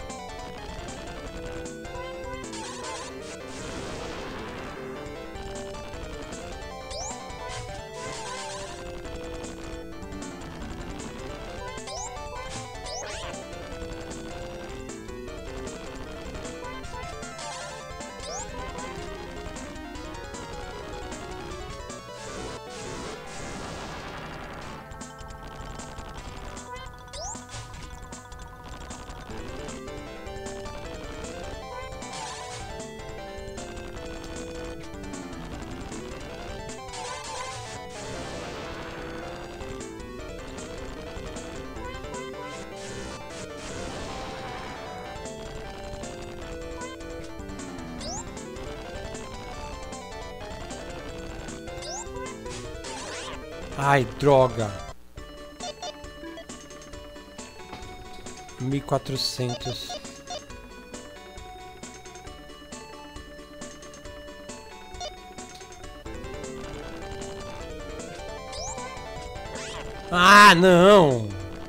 Ai, droga. 1400. Ah, não.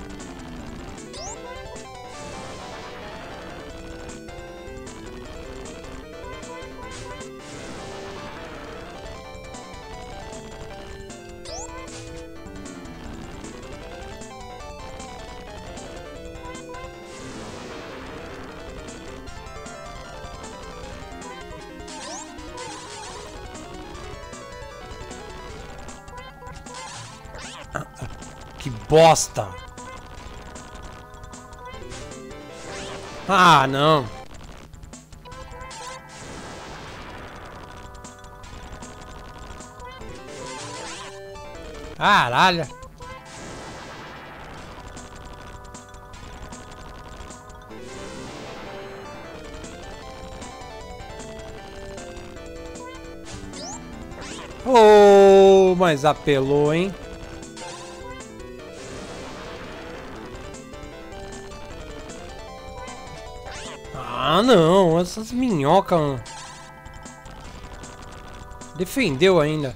Que bosta! Ah, não! Caralho! Oh, mas apelou, hein? Ah, não, essas minhocas. Mano. Defendeu ainda.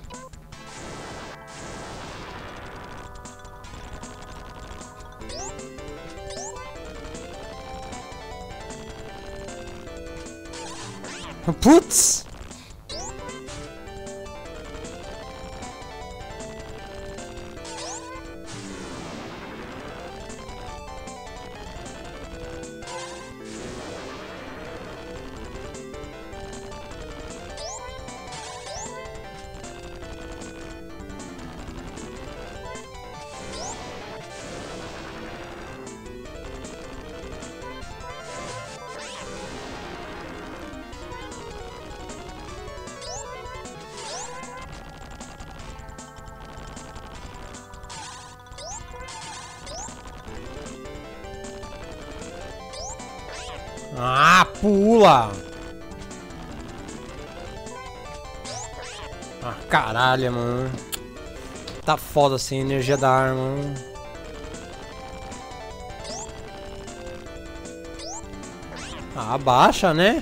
Putz! Ah, pula! Ah, caralho, mano. Tá foda sem energia da arma. Mano. Ah, abaixa, né?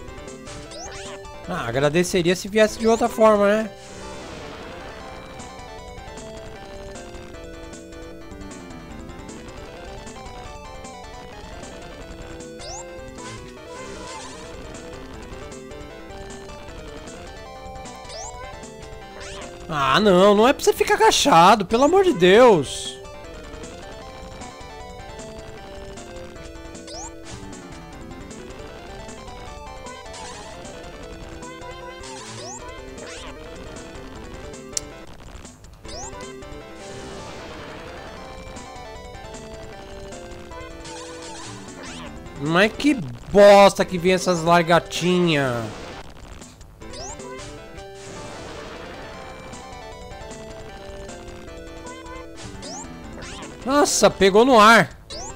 Ah, agradeceria se viesse de outra forma, né? Ah, não, não é pra você ficar agachado, pelo amor de Deus. Mas que bosta que vem essas largatinhas. Nossa, pegou no ar.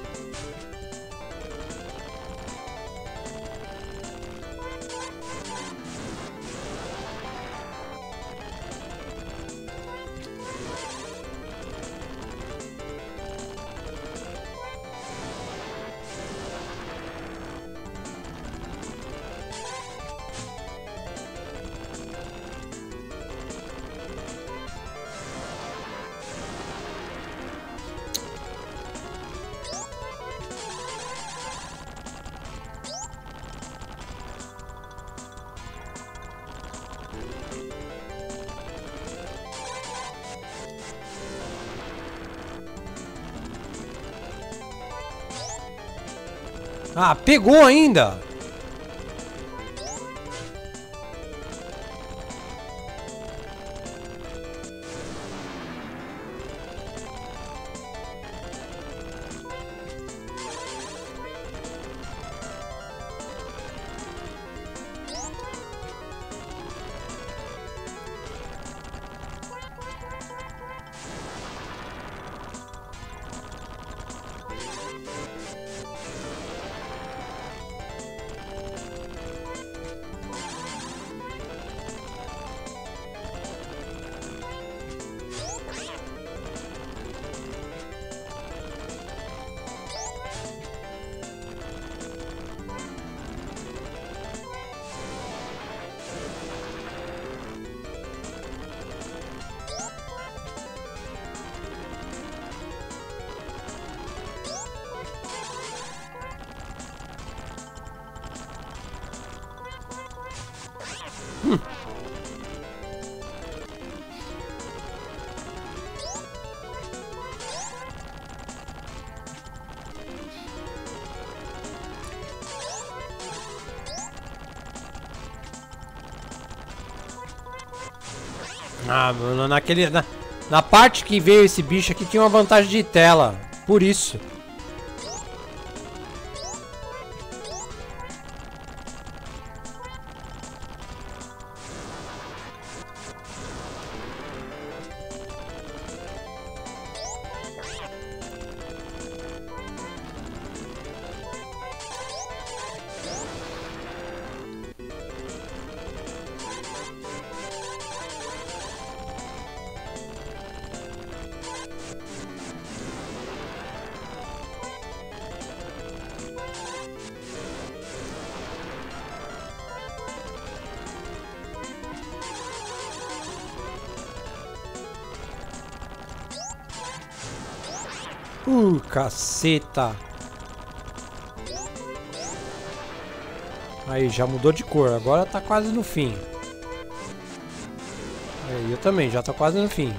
Ah, pegou ainda. Ah, mano, na parte que veio esse bicho aqui tinha uma vantagem de tela. Por isso. Caceta. Aí, já mudou de cor. Agora tá quase no fim. Aí, eu também, já tá quase no fim.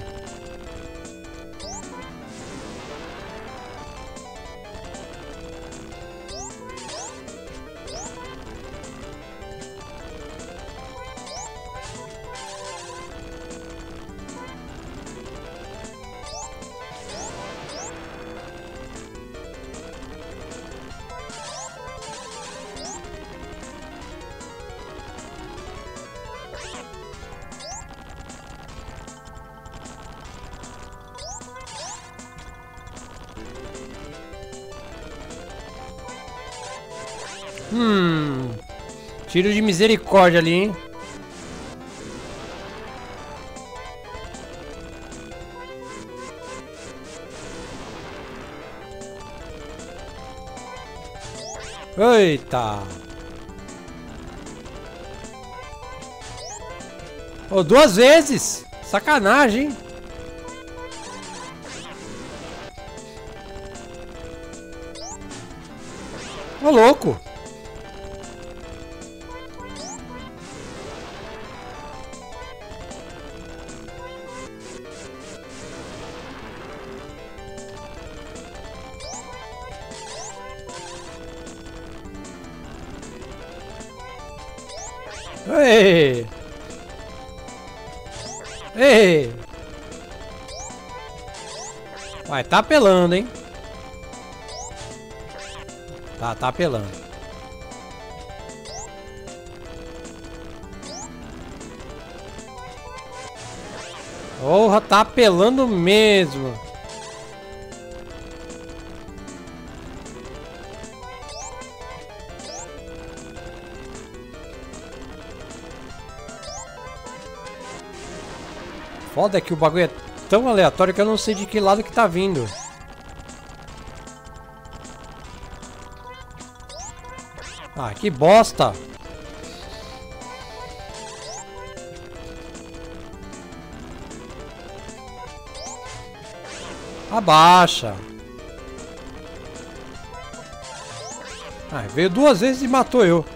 Tiro de misericórdia ali, hein? Eita! Oh, 2 vezes! Sacanagem, hein? Ô, louco! Ei! Ei! Vai, tá apelando, hein? Tá apelando. Porra, tá apelando mesmo. Foda é que o bagulho é tão aleatório que eu não sei de que lado que tá vindo. Ah, que bosta! Abaixa! Ah, veio duas vezes e matou eu.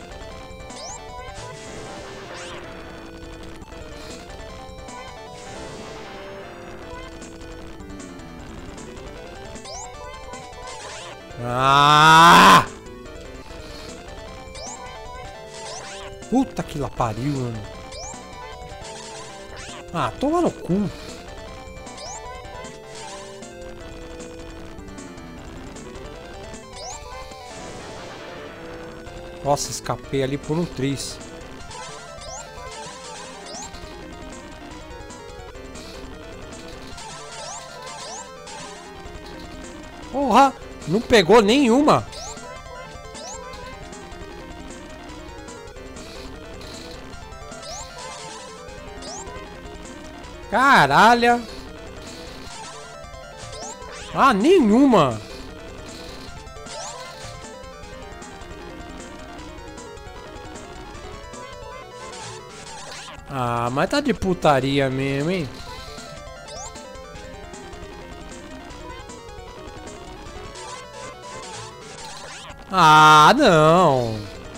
Ah! Puta que lá pariu, mano. Ah, toma no cu. Nossa, escapei ali por um triz. Porra, não pegou nenhuma. Caralho. Ah, nenhuma. Ah, mas tá de putaria mesmo, hein? Ah, não.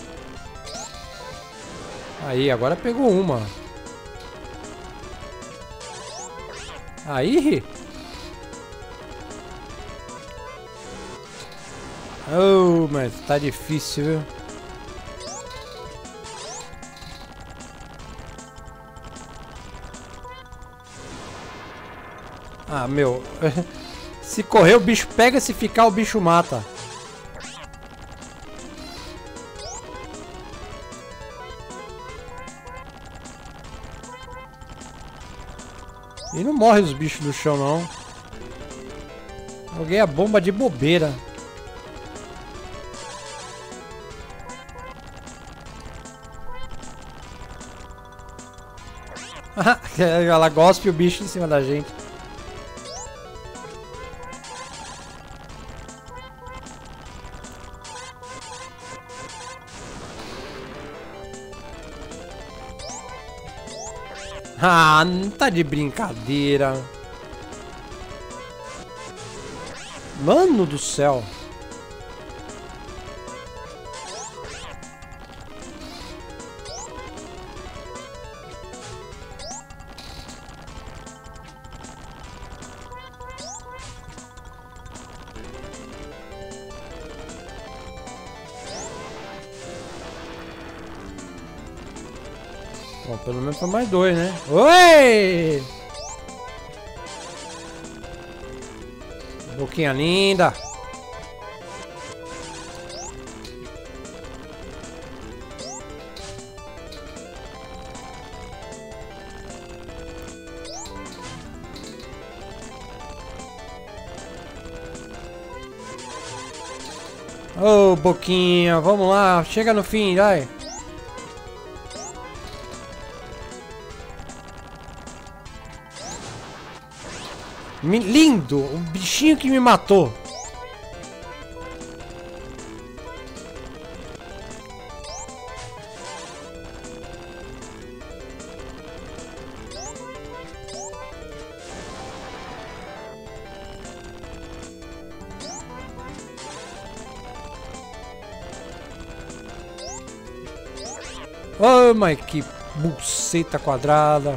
Aí, agora pegou uma. Aí. Oh, mas tá difícil, viu? Ah, meu. Se correr o bicho pega, se ficar o bicho mata. E não morre os bichos no chão, não. Joguei a bomba de bobeira. Ela gospe o bicho em cima da gente. Ah, não tá de brincadeira. Mano do céu. Bom, pelo menos foi mais dois, né? Oi! Boquinha linda. Ô, Boquinha, vamos lá, chega no fim, vai. Lindo! O bichinho que me matou. Oh, mas que buceta quadrada.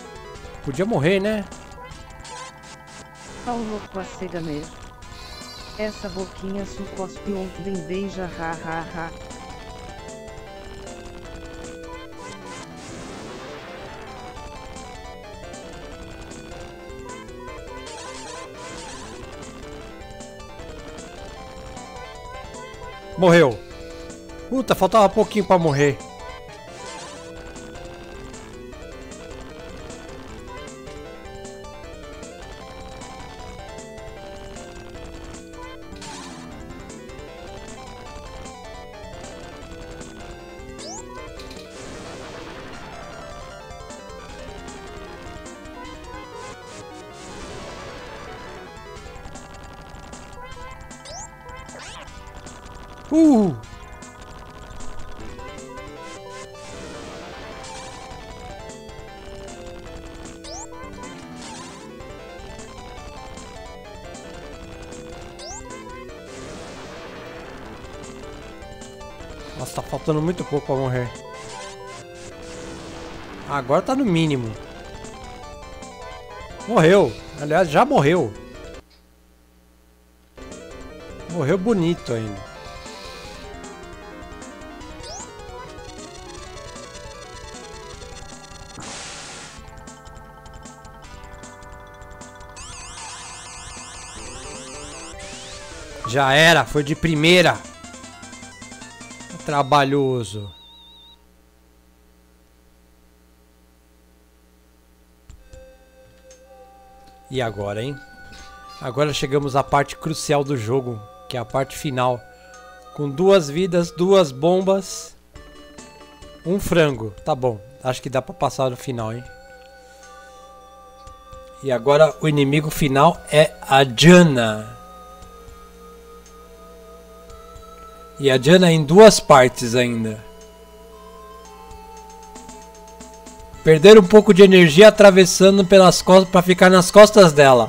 Podia morrer, né? Paulo com a cega mesmo. Essa boquinha su cospe ontem beija ha ha ha. Morreu. Puta, faltava pouquinho pra morrer. Uh! Nossa, tá faltando muito pouco pra morrer. Agora tá no mínimo. Morreu. Aliás, já morreu. Morreu bonito ainda. Já era, foi de primeira. Trabalhoso. E agora, hein? Agora chegamos à parte crucial do jogo, que é a parte final. Com 2 vidas, 2 bombas, 1 frango. Tá bom, acho que dá pra passar no final, hein? E agora o inimigo final é a Janna. E a Janna em 2 partes ainda. Perder um pouco de energia atravessando pelas costas para ficar nas costas dela.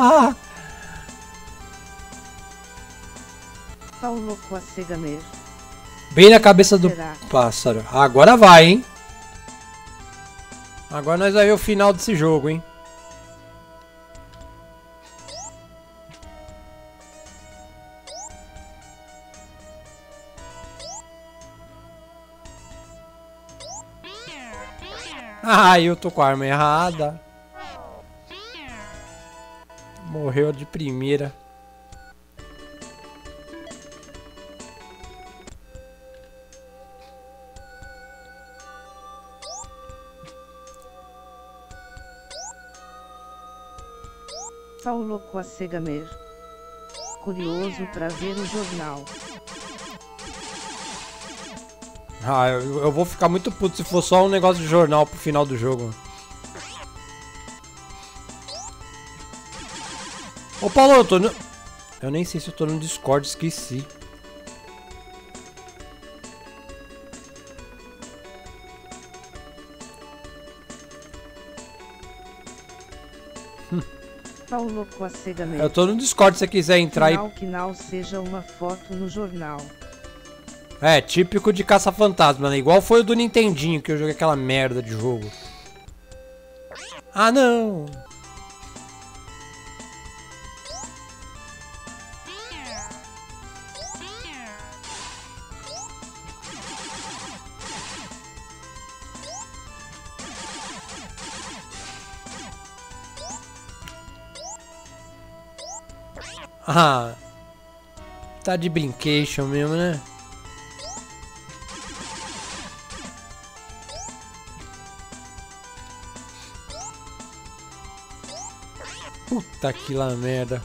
Paulo com a cega mesmo. Bem na cabeça do pássaro. Agora vai, hein? Agora nós vamos ver o final desse jogo, hein? Ah, eu tô com a arma errada. Morreu de primeira. Paulo com a cega mesmo. Curioso pra ver o jornal. Ah, eu vou ficar muito puto se for só um negócio de jornal pro final do jogo. Ô Paulo, eu tô no... Eu nem sei se eu tô no Discord, esqueci. Paulo com a cega mesmo. Eu tô no Discord se você quiser entrar Que não seja uma foto no jornal. É, típico de caça-fantasma, né? Igual foi o do Nintendinho, que eu joguei aquela merda de jogo. Ah, não! Ah, tá de brincation mesmo, né? Puta que lá merda.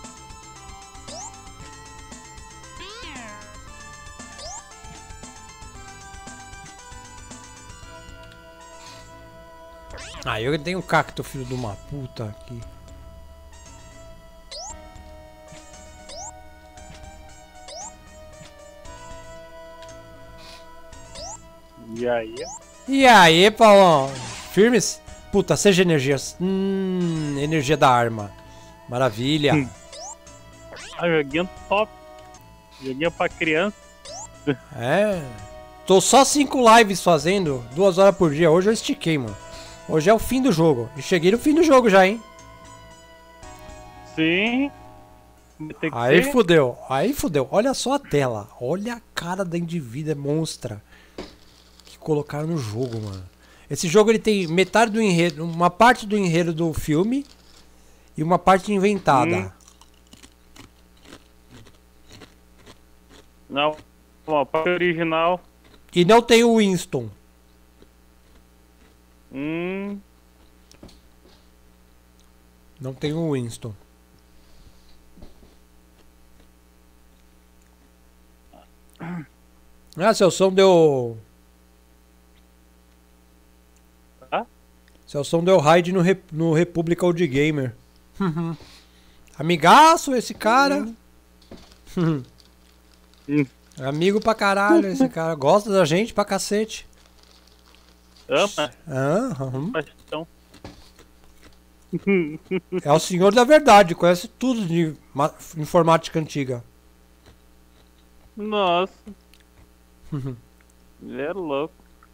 Ah, eu tenho um cacto, filho de uma puta aqui. E aí? E aí, Paulão? Firmes? Puta, seja energias. Energia da arma. Maravilha. Ah, joguinho top. Joguinho pra criança. É. Tô só 5 lives fazendo, 2 horas por dia. Hoje eu estiquei, mano. Hoje é o fim do jogo. E cheguei no fim do jogo já, hein? Sim. Tem que Aí ser. fudeu, aí fudeu. Olha só a tela. Olha a cara da indivídua monstra que colocaram no jogo, mano. Esse jogo ele tem metade do enredo, uma parte do enredo do filme e uma parte inventada. Não, a parte original. E não tem o Winston. Não tem o Winston. Ah, seu som deu. Tá? Seu som deu raid no República Old Gamer. Amigaço esse cara. Amigo pra caralho esse cara. Gosta da gente pra cacete. Ama. Paixão. É o senhor da verdade. Conhece tudo de informática antiga. Nossa. Ele é louco.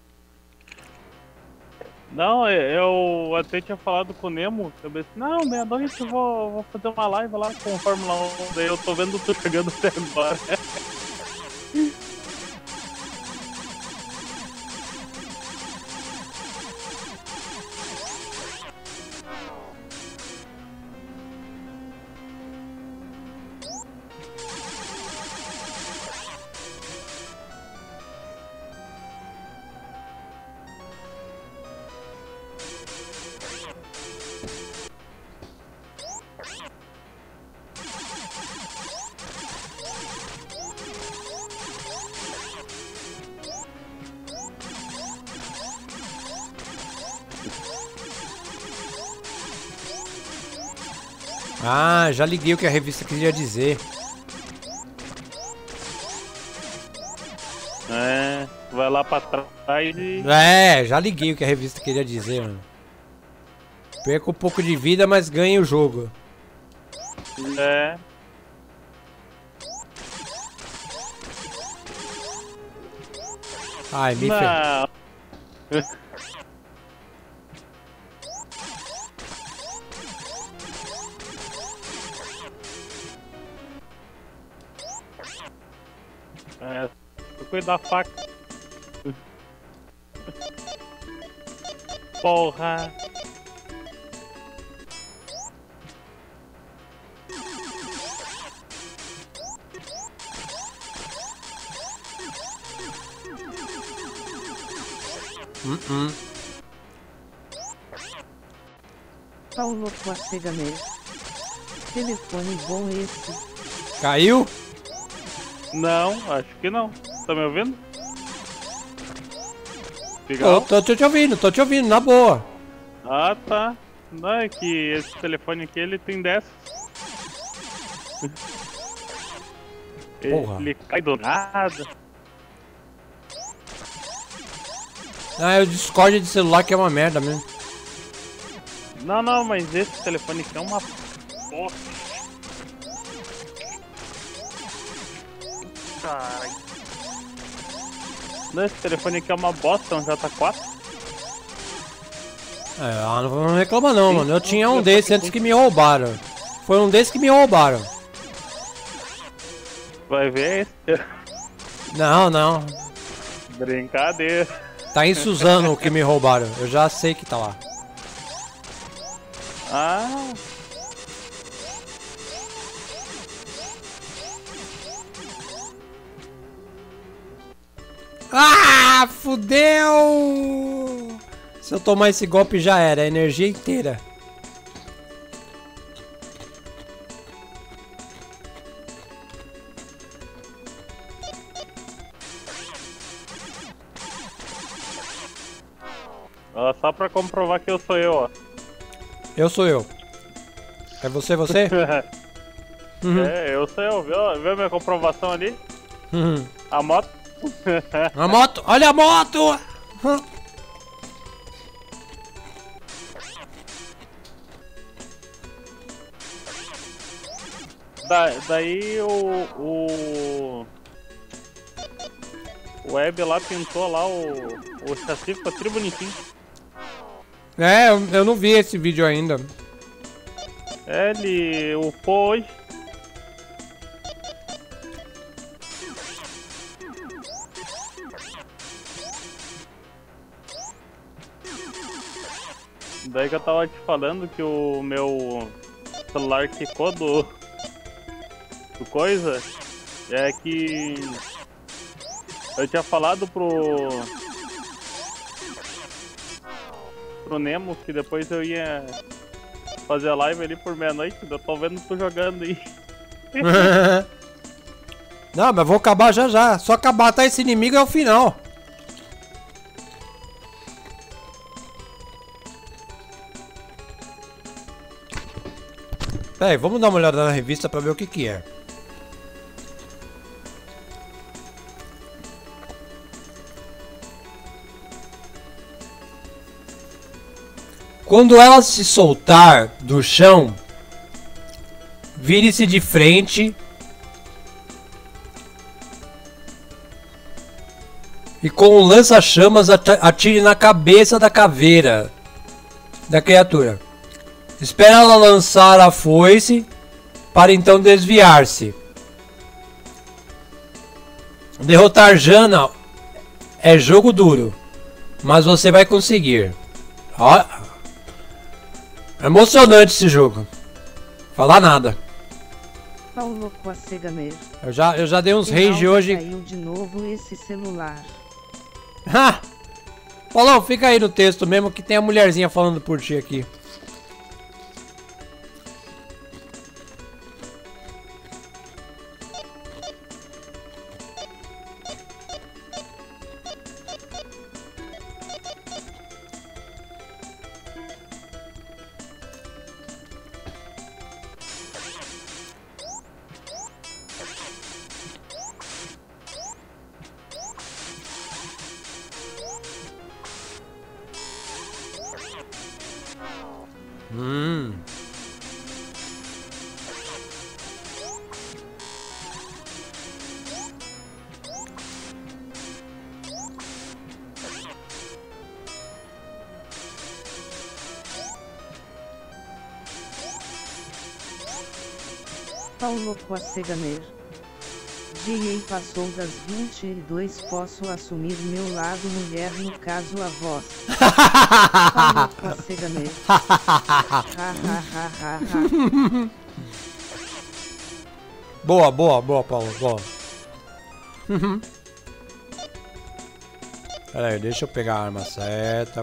Não, eu até tinha falado com o Nemo. Eu pensei, não, meia-noite eu vou fazer uma live lá com Fórmula 1. Daí eu tô vendo tu chegando até agora. Ah, já liguei o que a revista queria dizer. É, vai lá pra trás e... É, já liguei o que a revista queria dizer, mano. Perca um pouco de vida, mas ganhe o jogo. É. Ai, me ferrou. Não. É, cuida da faca. Porra. Paulo Quacegamé. Telefone bom esse. Caiu? Não, acho que não. Tá me ouvindo? Legal. Tô te ouvindo, na boa. Ah, tá. Não, é que esse telefone aqui, ele tem 10. Porra. Ele cai do nada. Ah, o Discord de celular que é uma merda mesmo. Não, mas esse telefone aqui é uma porra. Caralho. Não, esse telefone aqui é uma bosta, é um J4. É, não reclama não, mano. Eu tinha um desse antes que me roubaram. Foi um desses que me roubaram. Vai ver esse. Não. Brincadeira. Tá em Suzano o que me roubaram. Eu já sei que tá lá. Ah. Ah, fudeu! Se eu tomar esse golpe já era, a energia inteira. Ó, só pra comprovar que eu sou eu, ó. Eu sou eu. É você? É, eu sou eu, viu minha comprovação ali? Uhum. A moto. A moto! Olha a moto! Daí o Web lá pintou lá o chassi, ficou tri bonitinho. É, eu não vi esse vídeo ainda. É, ele upou hoje. daí que eu tava te falando que o meu celular quicou do coisa, é que eu tinha falado pro Nemo que depois eu ia fazer a live ali por meia-noite, eu tô vendo tu jogando aí. Não, mas vou acabar já já. Só acabar, tá? Esse inimigo é o final. Pera aí, vamos dar uma olhada na revista pra ver o que que é. Quando ela se soltar do chão, vire-se de frente e com um lança-chamas atire na cabeça da caveira da criatura. Espera ela lançar a foice para então desviar-se. Derrotar Jana é jogo duro, mas você vai conseguir. Ó, é emocionante esse jogo. Falar nada. Paulo Coacegamer. Eu já dei uns rage hoje. Caiu de novo esse celular. Ha! Paulão, fica aí no texto mesmo que tem a mulherzinha falando por ti aqui. Paulo Coacegamer. GA passou das 22, posso assumir meu lado mulher no caso a voz. Paulo Coacegamer. Boa, Paulo, boa. Pera aí, deixa eu pegar a arma certa.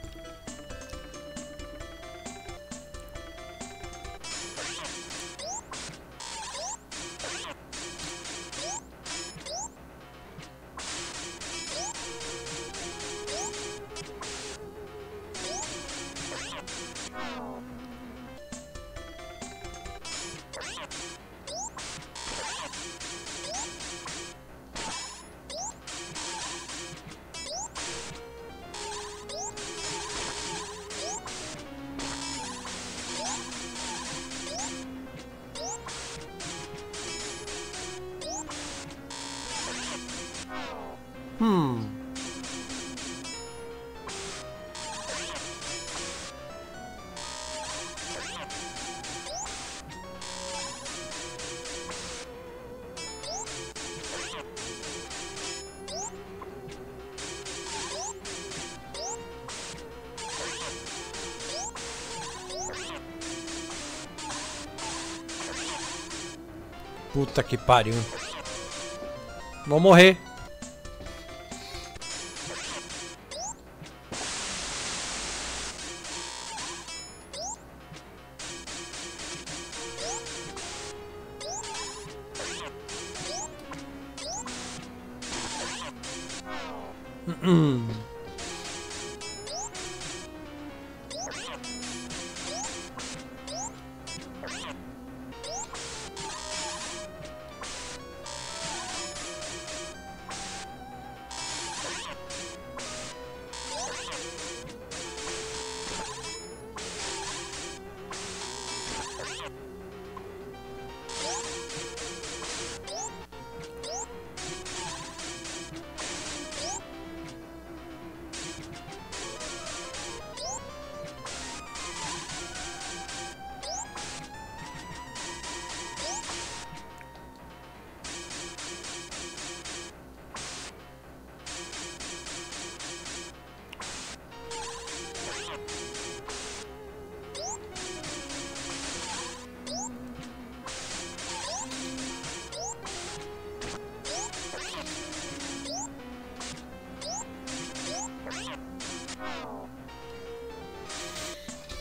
Puta que pariu. Vou morrer.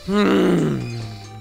Hum.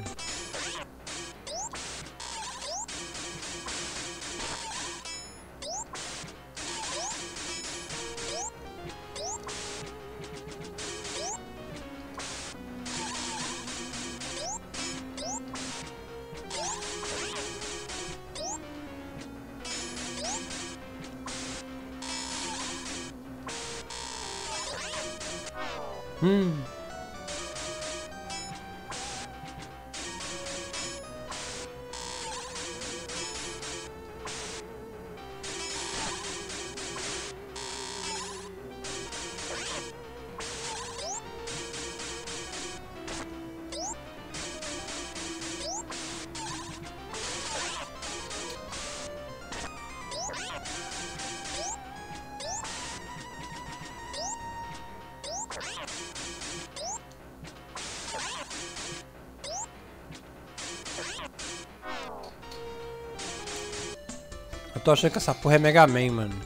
Eu tô achando que essa porra é Mega Man, mano.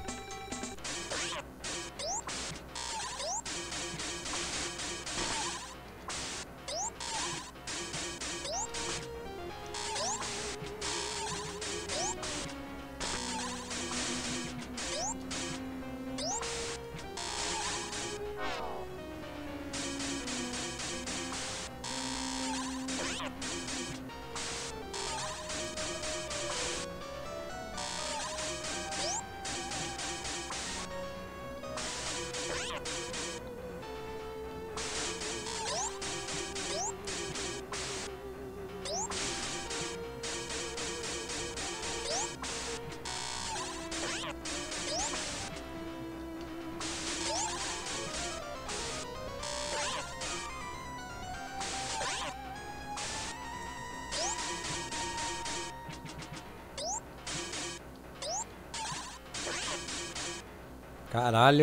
Caralho.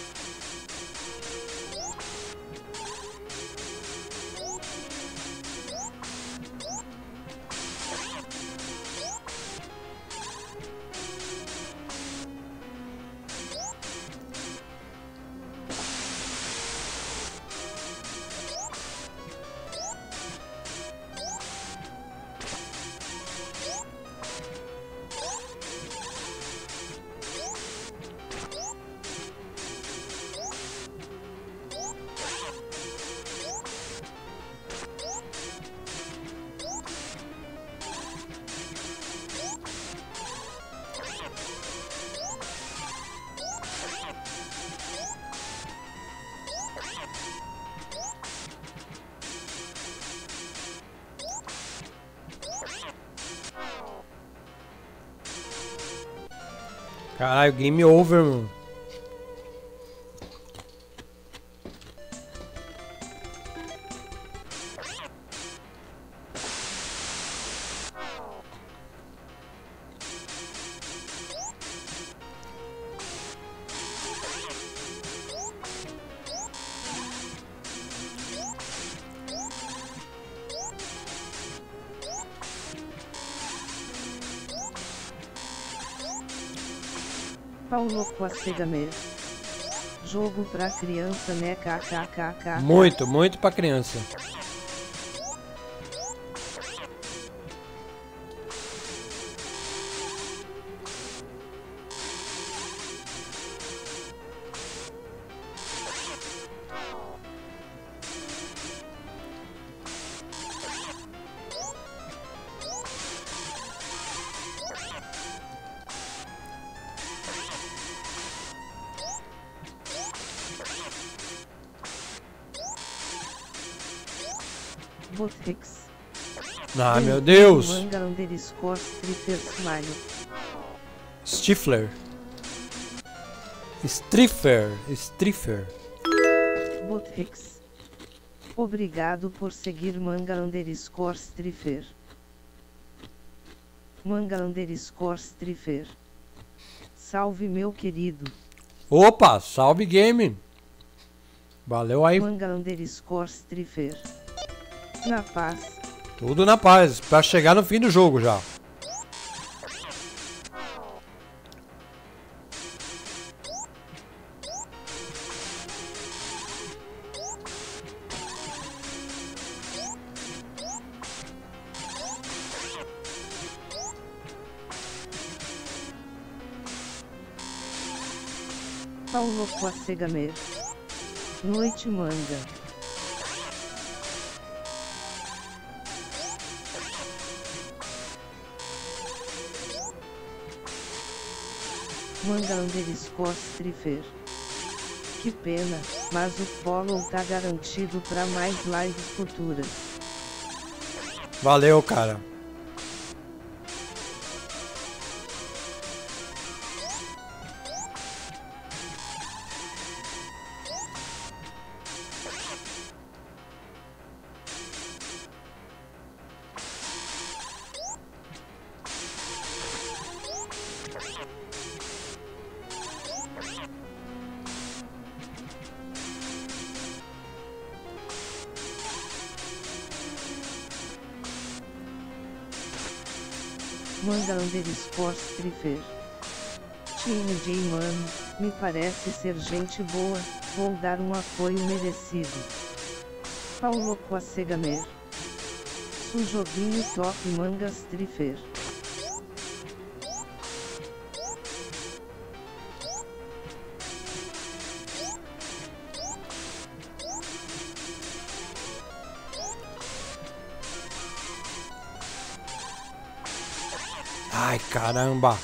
Caralho, game over, mano. Paulo Coastega mesmo. Jogo pra criança, né? KKKK. Muito, muito pra criança. Botfix. Ah, meu Deus. Manga underscore stripper smile. Stifler. Striffer. Botfix. Obrigado por seguir manga underscore stripper. Manga underscore stripper. Salve meu querido. Opa, salve game. Valeu aí. Manga underscore stripper. Na paz. Tudo na paz, pra chegar no fim do jogo já. Paulo Coacegamer. Noite manga. Manga _Trifer. Que pena, mas o follow tá garantido pra mais lives futuras. Valeu, cara. Manga _Trifer. Time J mano, me parece ser gente boa, vou dar um apoio merecido. Paulo Coacegamer. Sujoguinho top mangas Trifer. Ai, caramba.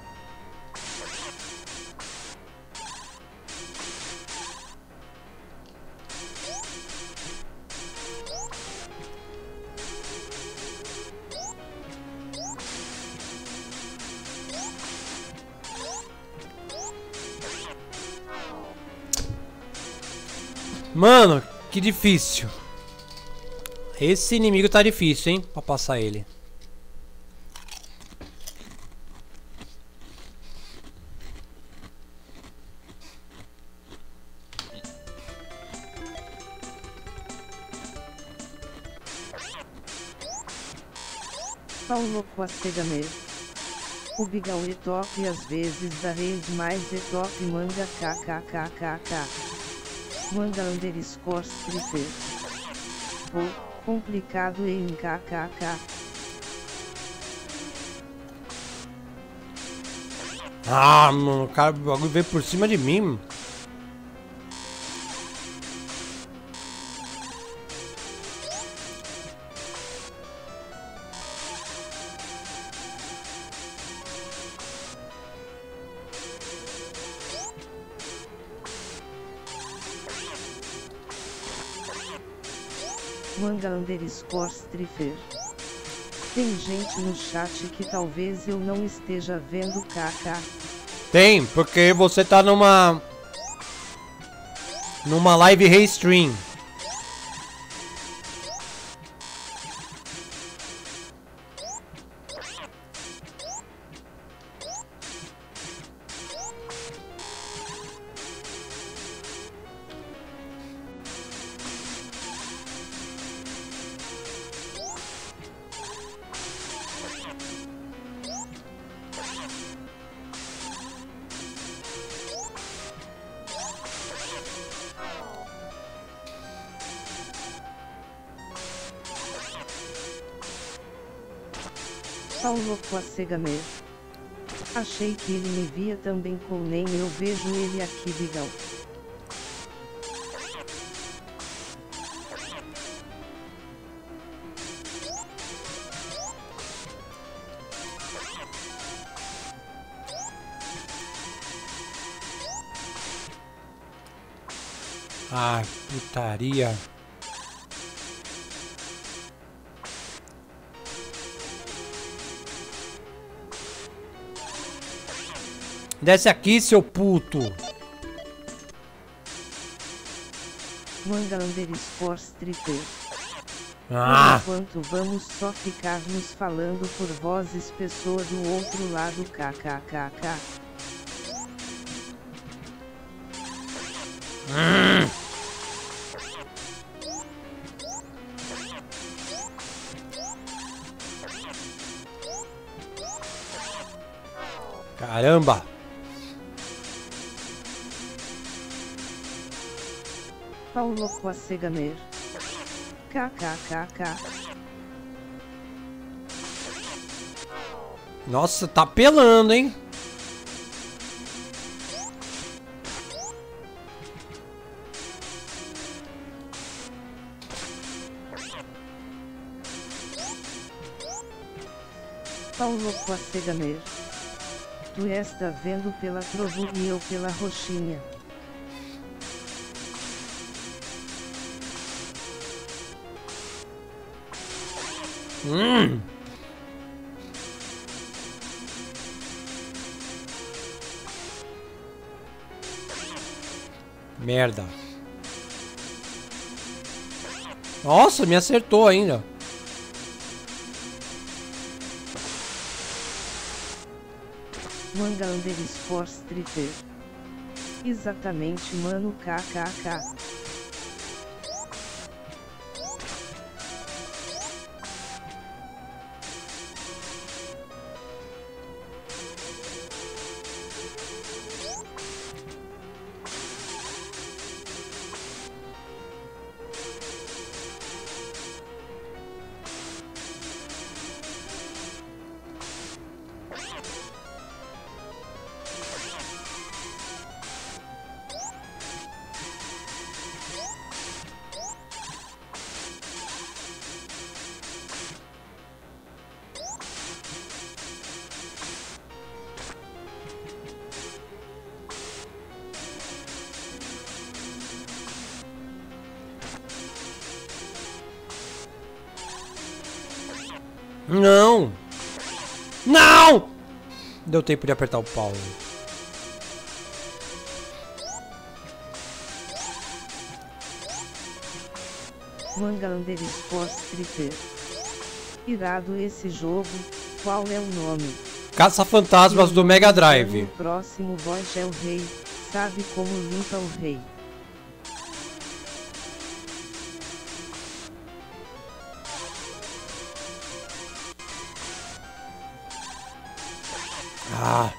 Mano, que difícil. Esse inimigo tá difícil, hein? Pra passar ele. Paulo Coacegamer. O Bigal é top e às vezes da rede mais é top manga kkkk. Manga _Trifer. Pô, complicado em kkk. Ah, mano, o cara, o bagulho veio por cima de mim. Manga _Trifer. Tem gente no chat que talvez eu não esteja vendo kk. Tem, porque você tá numa live restream. Paulo Coacegamer. Achei que ele me via também com nem eu vejo ele aqui Bigal. Ah, putaria. Desce aqui, seu puto. Manga _Trifer. Ah. Por enquanto vamos só ficar nos falando por vozes pessoa do outro lado kkkk. Caramba. Paulo Coacegamer. Kkkk. Nossa, tá pelando, hein? Paulo Coacegamer. Tu está vendo pela Trovo e eu pela Roxinha. Merda. Nossa, me acertou ainda. Manga underscore stripper. Exatamente, mano, kkk. Não! Não! Deu tempo de apertar o pau. Manga underscore stripper. Irado esse jogo, qual é o nome? Caça-fantasmas do Mega Drive. O próximo boss é o rei, sabe como limpa o rei. Ah.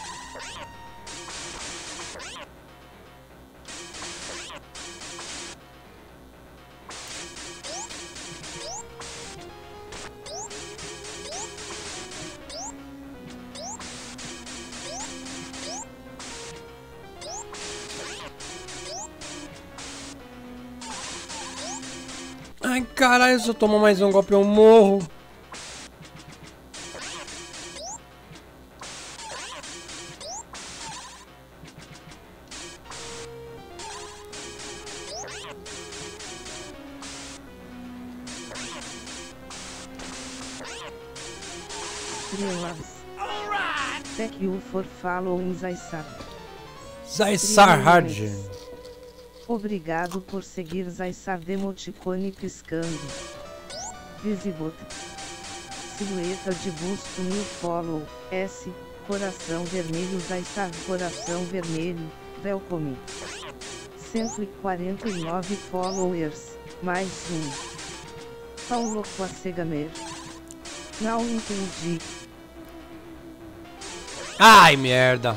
Ai, caralho, se eu tomar mais um golpe eu morro. Estrelas. Thank you for following Zaisar. Zaisar Hardgen. Obrigado por seguir Zaisar Demoticone piscando. Visigot. Silhueta de busto new follow. S. Coração vermelho Zaisar coração vermelho. Welcome. 149 followers. Mais um. Paulo Coacegamer. Não entendi. Ai, merda.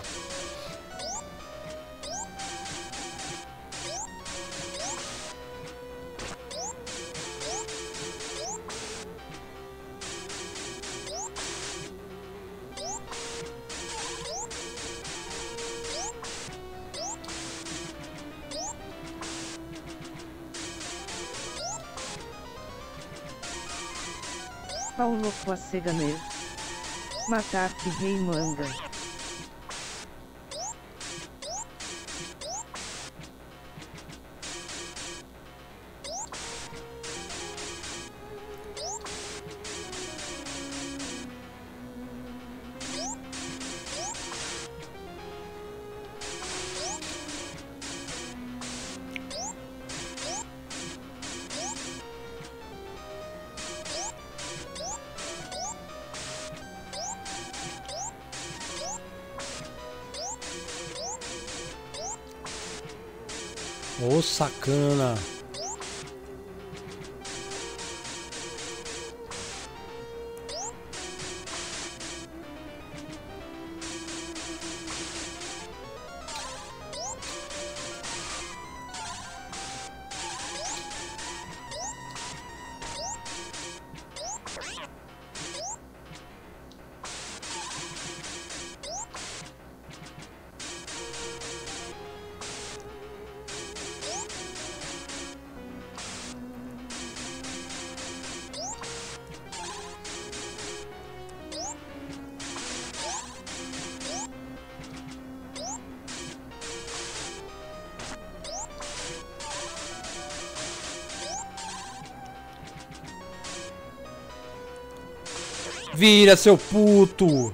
Paulo Coacegamer. Matar que rei manga. Ô, sacana. Vira, seu puto!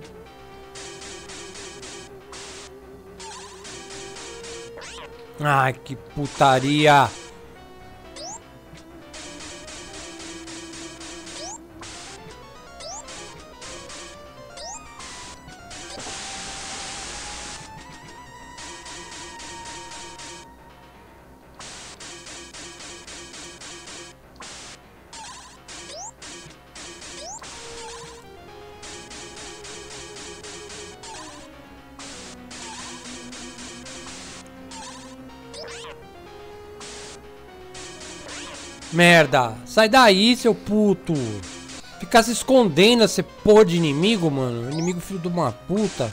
Ai, que putaria! Merda! Sai daí, seu puto! Ficar se escondendo esse porra de inimigo, mano. Inimigo filho de uma puta.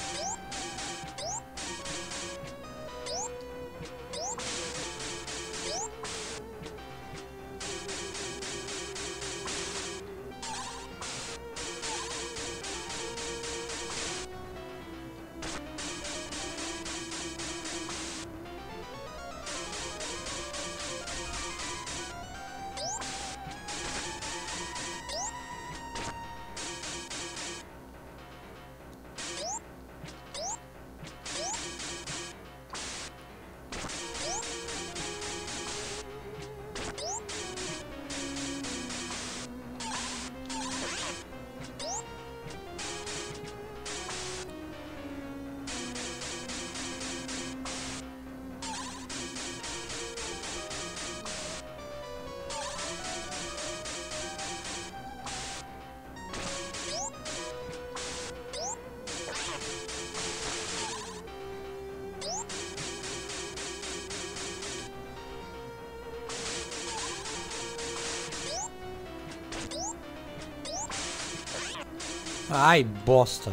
Ai, bosta.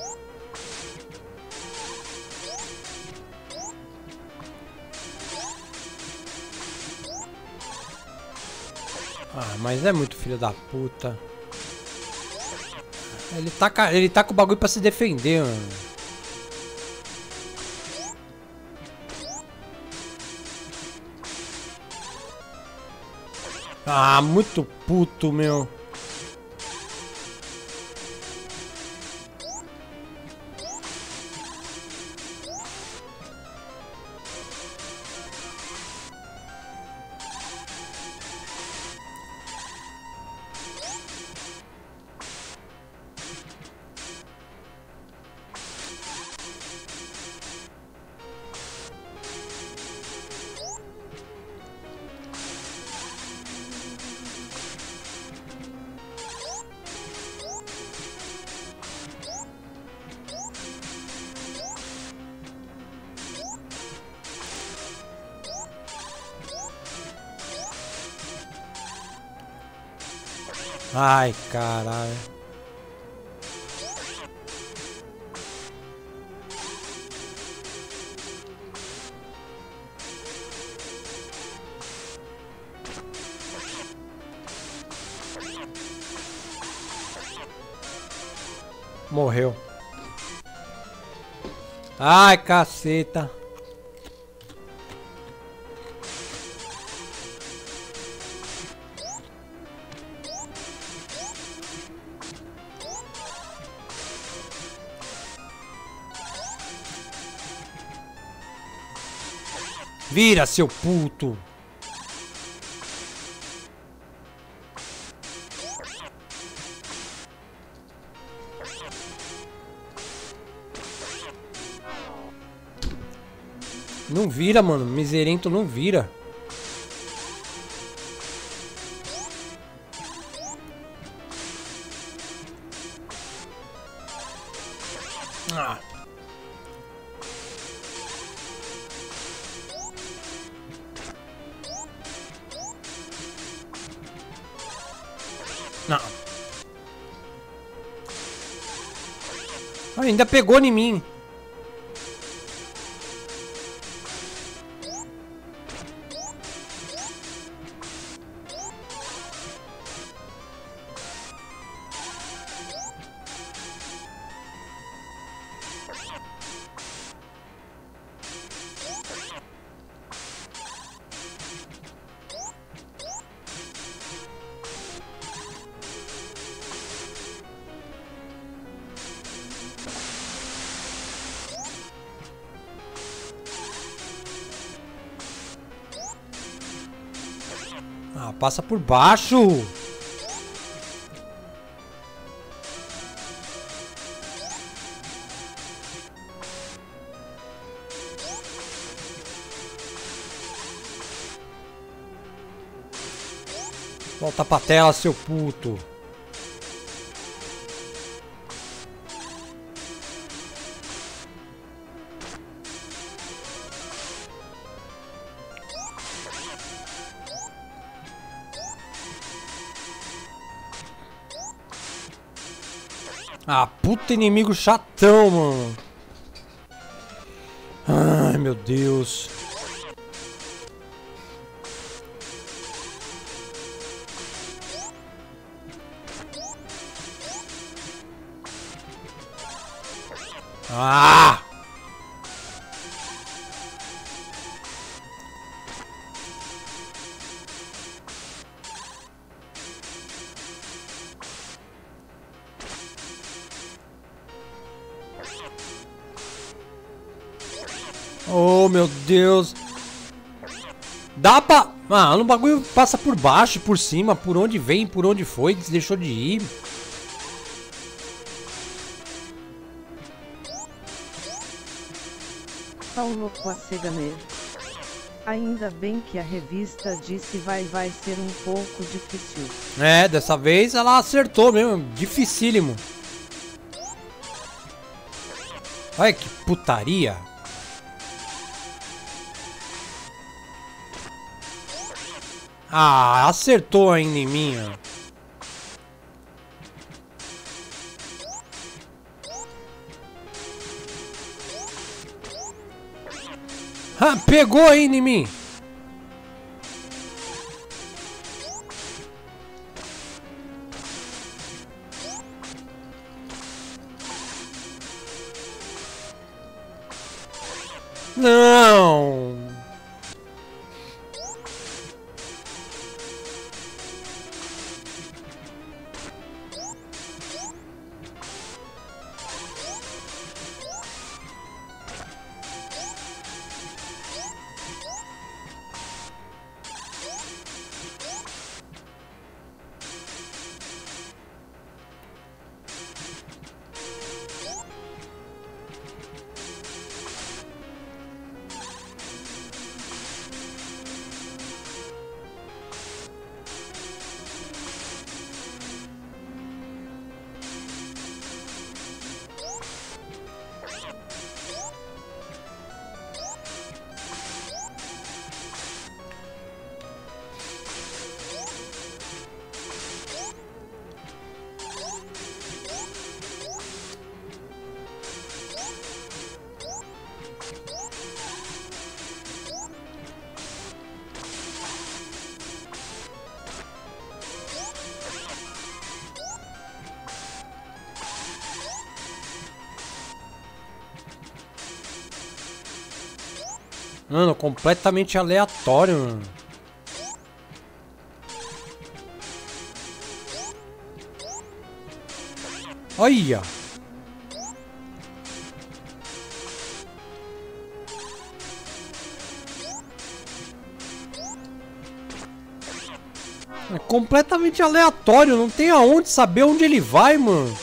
Ah, mas é muito filho da puta. Ele tá com o bagulho pra se defender, mano. Ah, muito puto, meu. Ai, caralho. Morreu. Ai, caceta. Vira, seu puto! Não vira, mano. Miserento não vira. Ah. Não. Ainda pegou em mim. Ah, passa por baixo. Volta pra tela, seu puto. Ah, puta inimigo chatão, mano. Ai, meu Deus. Ah! Oh, meu Deus. Dá pra... Ah, o bagulho passa por baixo, por cima, por onde vem, por onde foi, deixou de ir. Paulo Coacegamer. Ainda bem que a revista disse vai ser um pouco difícil. É, dessa vez ela acertou mesmo, dificílimo. Olha que putaria. Ah, acertou ainda em mim, ó. Ah, pegou ainda em mim. Não. Mano, completamente aleatório, mano. Olha! É completamente aleatório, não tem aonde saber onde ele vai, mano.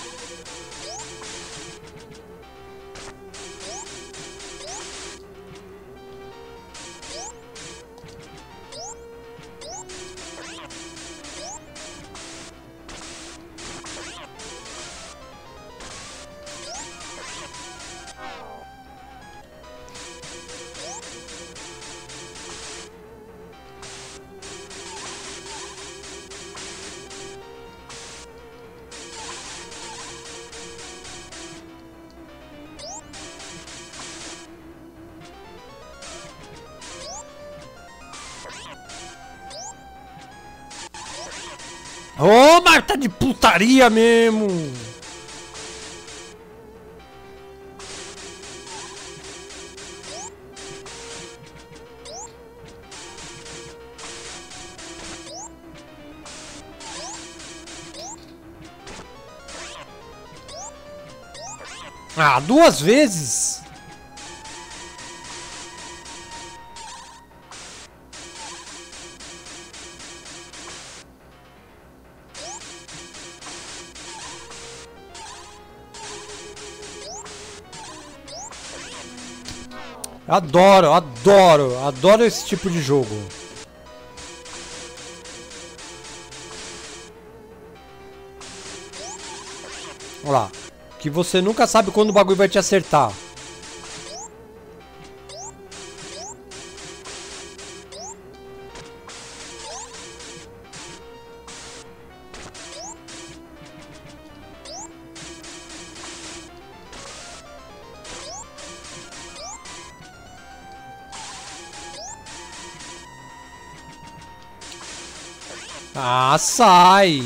Ô, mas tá de putaria mesmo! Ah, 2 vezes? Adoro, adoro, adoro esse tipo de jogo. Olha lá. Que você nunca sabe quando o bagulho vai te acertar. Ah, sai!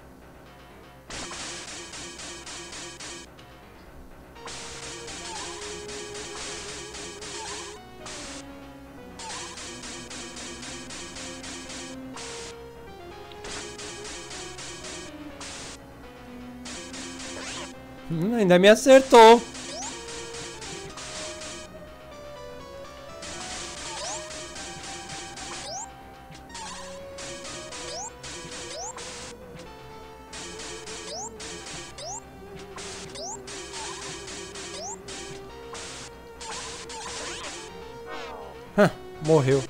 Ainda me acertou. Morreu.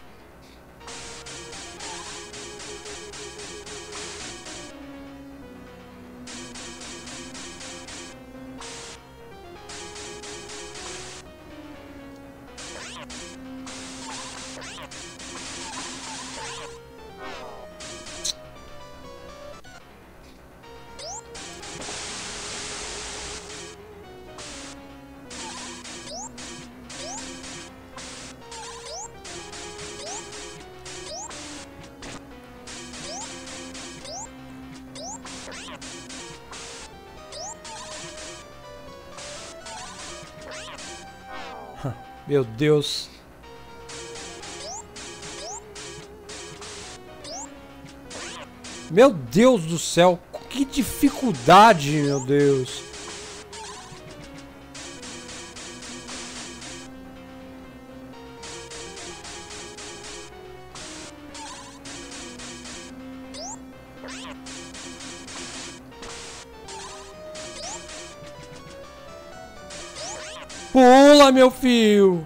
Meu Deus. Meu Deus do céu. Que dificuldade, meu Deus. Pula, meu filho!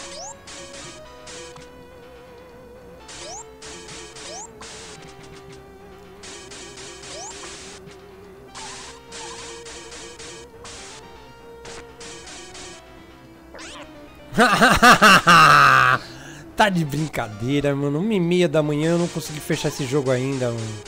Tá de brincadeira, mano. 1h30 da manhã eu não consegui fechar esse jogo ainda, mano.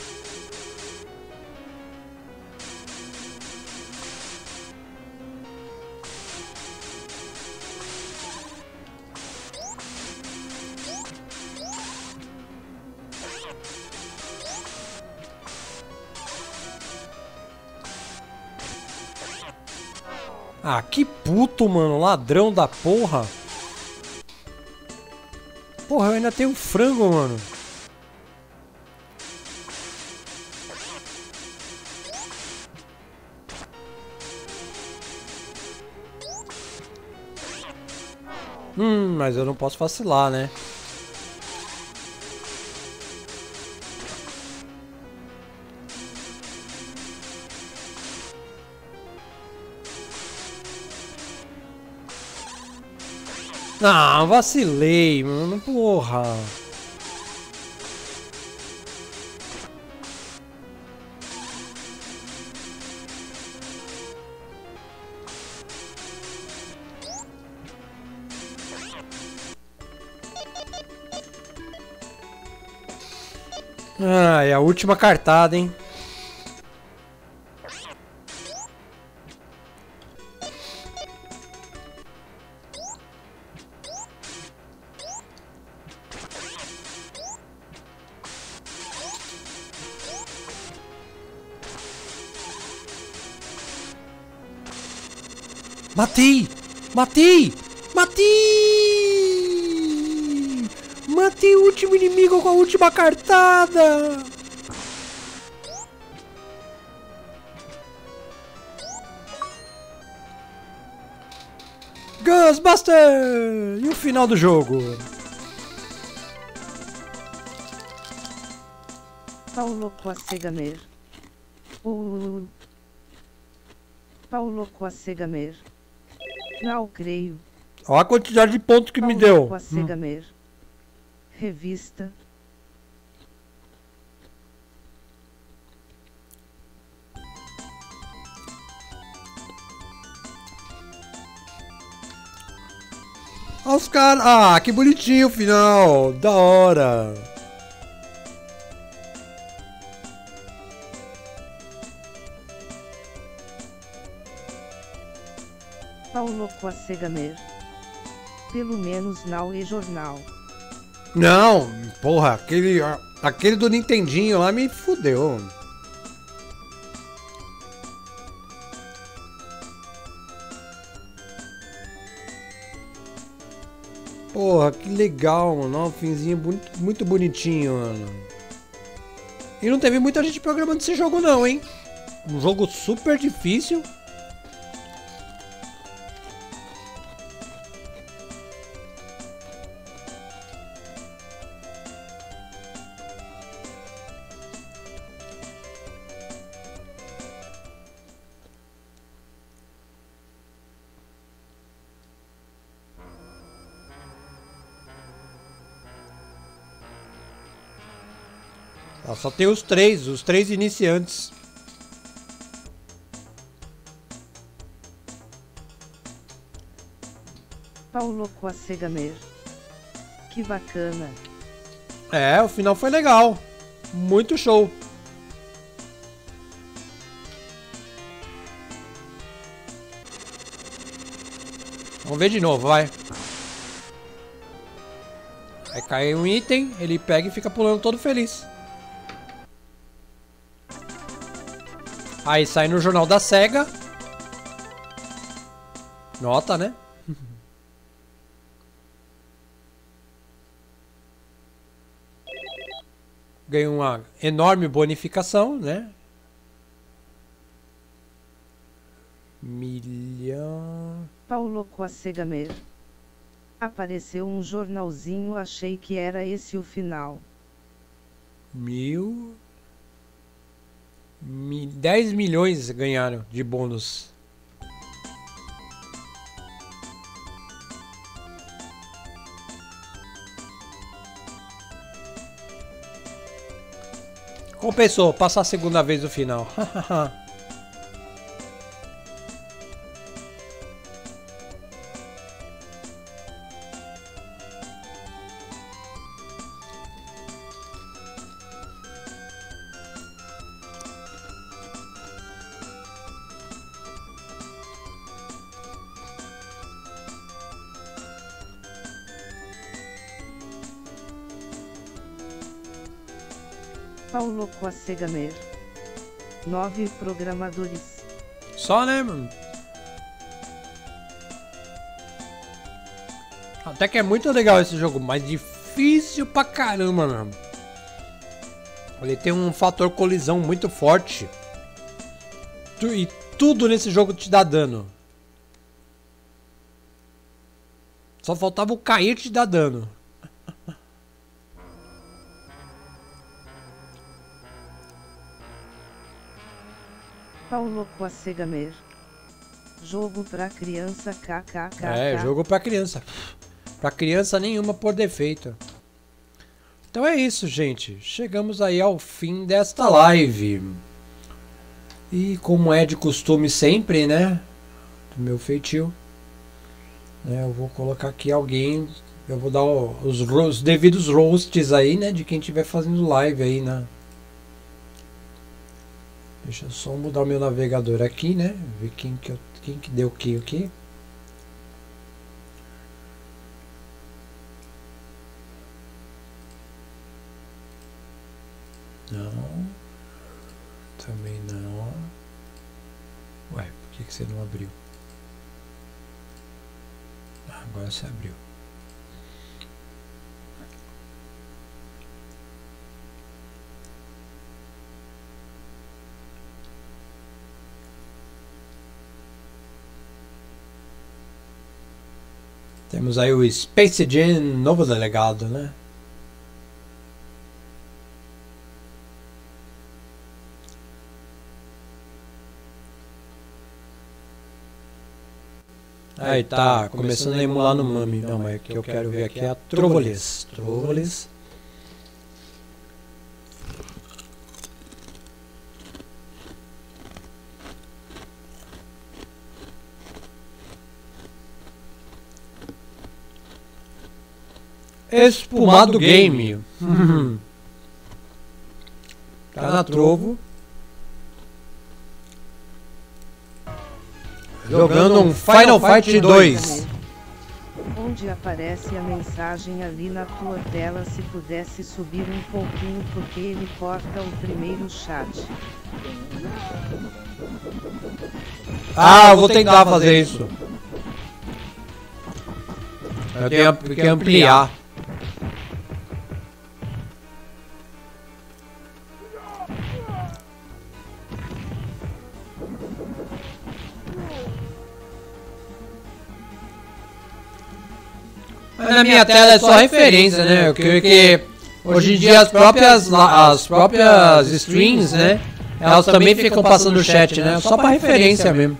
Ah, que puto, mano. Ladrão da porra. Porra, eu ainda tenho frango, mano. Mas eu não posso vacilar, né? Ah, vacilei, mano. Porra. Ah, é a última cartada, hein? Matei! Matei! Matei! Matei o último inimigo com a última cartada! Ghostbuster! E o final do jogo? Paulo Coacegamer. Paulo Coacegamer. Não creio. Olha a quantidade de pontos que me Paulo deu. Coacegamer. Revista. Olha os caras. Ah, que bonitinho o final. Da hora. Paulo Coacegamer. Pelo menos não é jornal. Não, porra, aquele do Nintendinho lá me fudeu. Porra, que legal, mano. Um finzinho muito bonitinho, mano. E não teve muita gente programando esse jogo não, hein? Um jogo super difícil. Ah, só tem os três iniciantes. Paulo Coacegamer. Que bacana. É, o final foi legal. Muito show. Vamos ver de novo, vai. Aí cai um item, ele pega e fica pulando todo feliz. Aí sai no jornal da SEGA. Nota, né? Ganha uma enorme bonificação, né? Milhão... Paulo Coacegamer. Apareceu um jornalzinho, achei que era esse o final. 10 milhões ganharam de bônus. Compensou, passar a segunda vez no final. Paulo Coacegamer. 9 programadores. Só, né, mano? Até que é muito legal esse jogo, mas difícil pra caramba, mano. Ele tem um fator colisão muito forte. E tudo nesse jogo te dá dano. Só faltava o cair te dar dano. Paulo Coacegamer. Jogo pra criança kkkk. É, jogo pra criança. Pra criança nenhuma por defeito. Então é isso, gente. Chegamos aí ao fim desta live. E como é de costume sempre, né? Do meu feitio. Né, eu vou colocar aqui alguém. Eu vou dar os devidos roasts aí, né? De quem estiver fazendo live aí, né? Deixa eu só mudar o meu navegador aqui, né? Ver quem que deu o que aqui. Não. Também não. Ué, por que você não abriu? Ah, agora você abriu. Temos aí o Space Jam, novo delegado, né? Aí tá começando a emular no Mami. Não, mas o que eu quero ver aqui é a Trovoles. Trovoles. Espumado Game. Tá na Trovo. Jogando um Final Fight 2. Onde aparece a mensagem ali na tua tela, se pudesse subir um pouquinho porque ele corta o primeiro chat. Ah, eu vou tentar fazer isso. Eu tenho que ampliar. Mas na minha tela é só referência, né? Porque hoje em dia as próprias streams, né? Elas também ficam passando o chat, né? Só pra referência mesmo.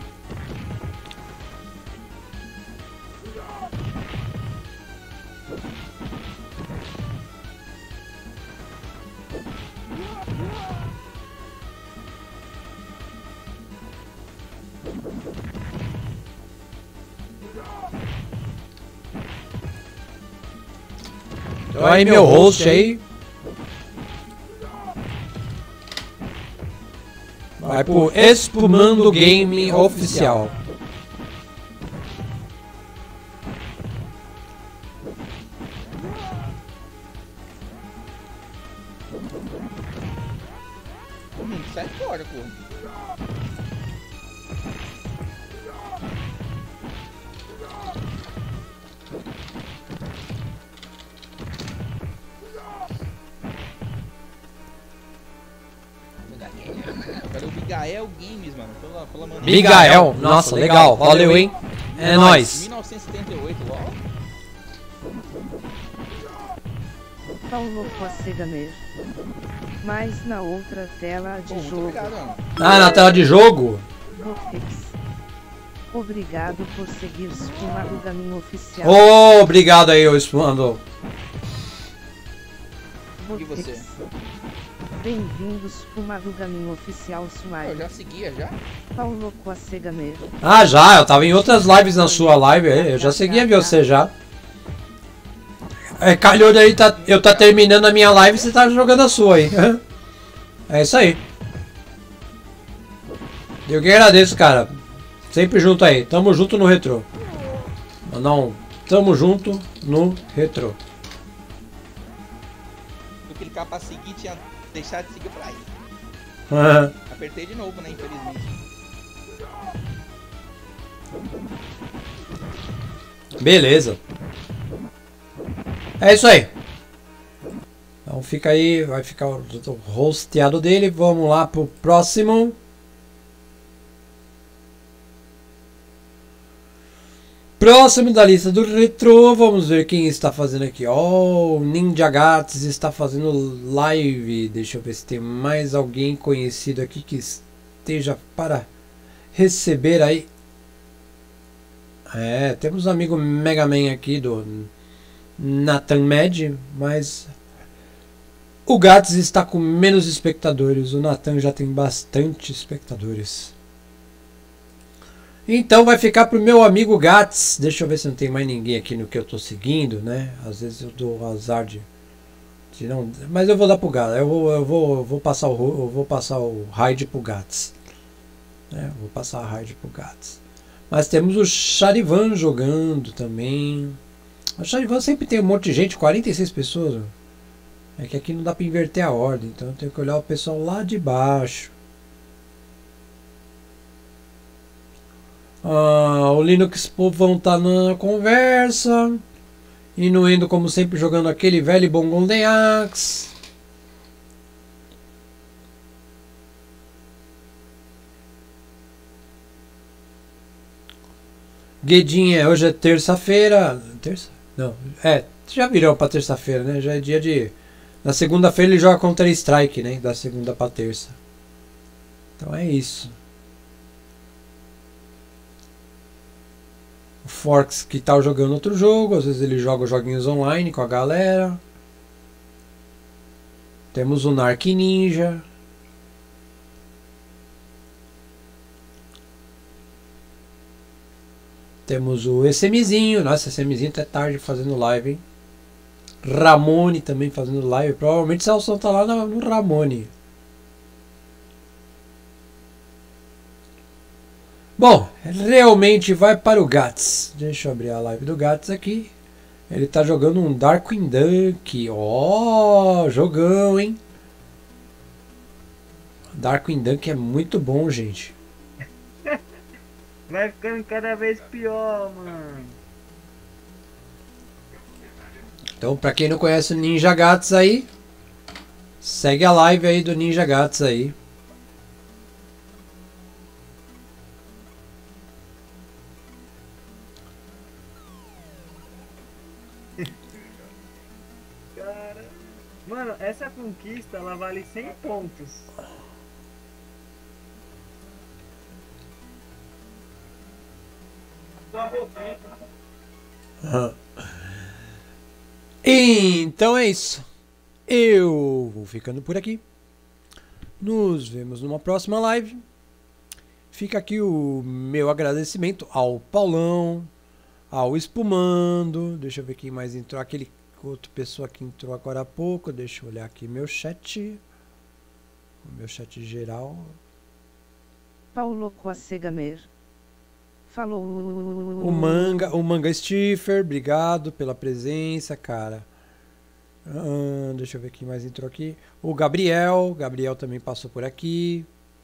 Então aí meu host aí vai pro Espumando Game Oficial. Sai fora, pô. Cadê o Bigael Games, mano? Pela maneira. Bigael, nossa, legal, valeu, hein? É nóis. 1978, LOL. Paulo Cocegamer. Mas na outra tela de Pô, muito jogo. obrigado, mano. Ah, na tela de jogo? Bofix. Obrigado por seguir Espumado Gaminho Oficial. Oh, obrigado aí, ô Espumando. E você? Bem-vindos, Espumado Gaminho Oficial Eu Smile. já seguia, já? Paulo Cocegamer. Ah, já, eu tava em outras lives na sua live aí, eu já seguia você já. É, calhou daí, eu tá terminando a minha live e você tá jogando a sua aí. É isso aí. Eu que agradeço, cara. Sempre junto aí, tamo junto no retrô. Não, tamo junto no retrô. Eu clicar pra seguir, tinha deixado de seguir por aí. Apertei de novo, né? Infelizmente. Beleza. É isso aí. Então fica aí, vai ficar o hosteado dele. Vamos lá pro próximo. Próximo da lista do retrô, vamos ver quem está fazendo aqui. Oh, o Ninja Gats está fazendo live. Deixa eu ver se tem mais alguém conhecido aqui que esteja para receber aí. É, temos um amigo Mega Man aqui do Nathan Med, mas o Gats está com menos espectadores. O Nathan já tem bastante espectadores. Então vai ficar pro meu amigo Gats. Deixa eu ver se não tem mais ninguém aqui no que eu tô seguindo, né? Às vezes eu dou azar de não, mas eu vou dar pro Gats. Eu vou passar o raid pro Gats. Né? Vou passar a raid pro Gats. Mas temos o Charivan jogando também. O Charivan sempre tem um monte de gente, 46 pessoas. É que aqui não dá para inverter a ordem, então eu tenho que olhar o pessoal lá de baixo. O Linux Povão tá na conversa. Inuendo como sempre jogando aquele velho e bom Golden Axe. Guedinha, hoje é terça-feira. Terça? Não, já virou pra terça-feira, né? Já é dia de... Na segunda-feira ele joga contra Strike, né? Da segunda pra terça. Então é isso. O Forks que tá jogando outro jogo, às vezes ele joga joguinhos online com a galera. Temos o Narc Ninja. Temos o SMzinho. Nossa, SMzinho até tarde fazendo live, hein? Ramone também fazendo live. Provavelmente o Celso tá lá no Ramone. Bom, realmente vai para o Gats. Deixa eu abrir a live do Gats aqui. Ele tá jogando um Darkwing Duck. Ó, jogão, hein? Darkwing Duck é muito bom, gente. Vai ficando cada vez pior, mano. Então, pra quem não conhece o Ninja Gats aí, segue a live aí do Ninja Gats aí. Cara, mano, essa conquista ela vale 100 pontos. Então é isso. Eu vou ficando por aqui. Nos vemos numa próxima live. Fica aqui o meu agradecimento ao Paulão, ao Espumando. Deixa eu ver quem mais entrou. Aquele outra pessoa que entrou agora há pouco. Deixa eu olhar aqui meu chat. O meu chat geral. Paulo Coacegamer. Falou. O Manga Stiffer, obrigado pela presença, cara. Deixa eu ver quem mais entrou aqui. O Gabriel também passou por aqui.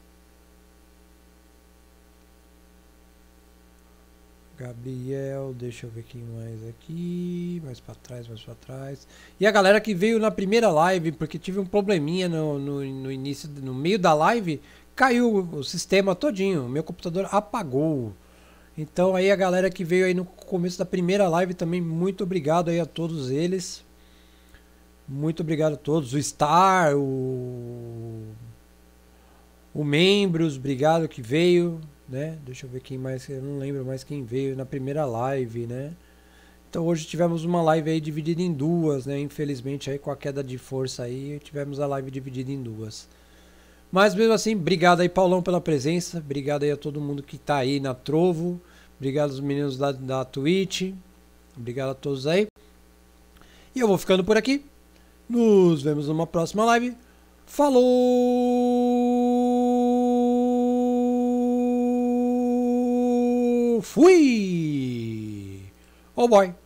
Gabriel, deixa eu ver quem mais aqui. Mais pra trás. E a galera que veio na primeira live, porque tive um probleminha no início, no meio da live, caiu o sistema todinho. Meu computador apagou. Então aí a galera que veio aí no começo da primeira live também, muito obrigado aí a todos eles. Muito obrigado a todos. O Star, o Membros, obrigado que veio, né? Deixa eu ver quem mais, eu não lembro mais quem veio na primeira live, né? Então hoje tivemos uma live aí dividida em duas, né? Infelizmente aí com a queda de força aí, tivemos a live dividida em duas. Mas mesmo assim, obrigado aí, Paulão, pela presença. Obrigado aí a todo mundo que tá aí na Trovo. Obrigado aos meninos da Twitch. Obrigado a todos aí. E eu vou ficando por aqui. Nos vemos numa próxima live. Falou! Fui! Oh boy!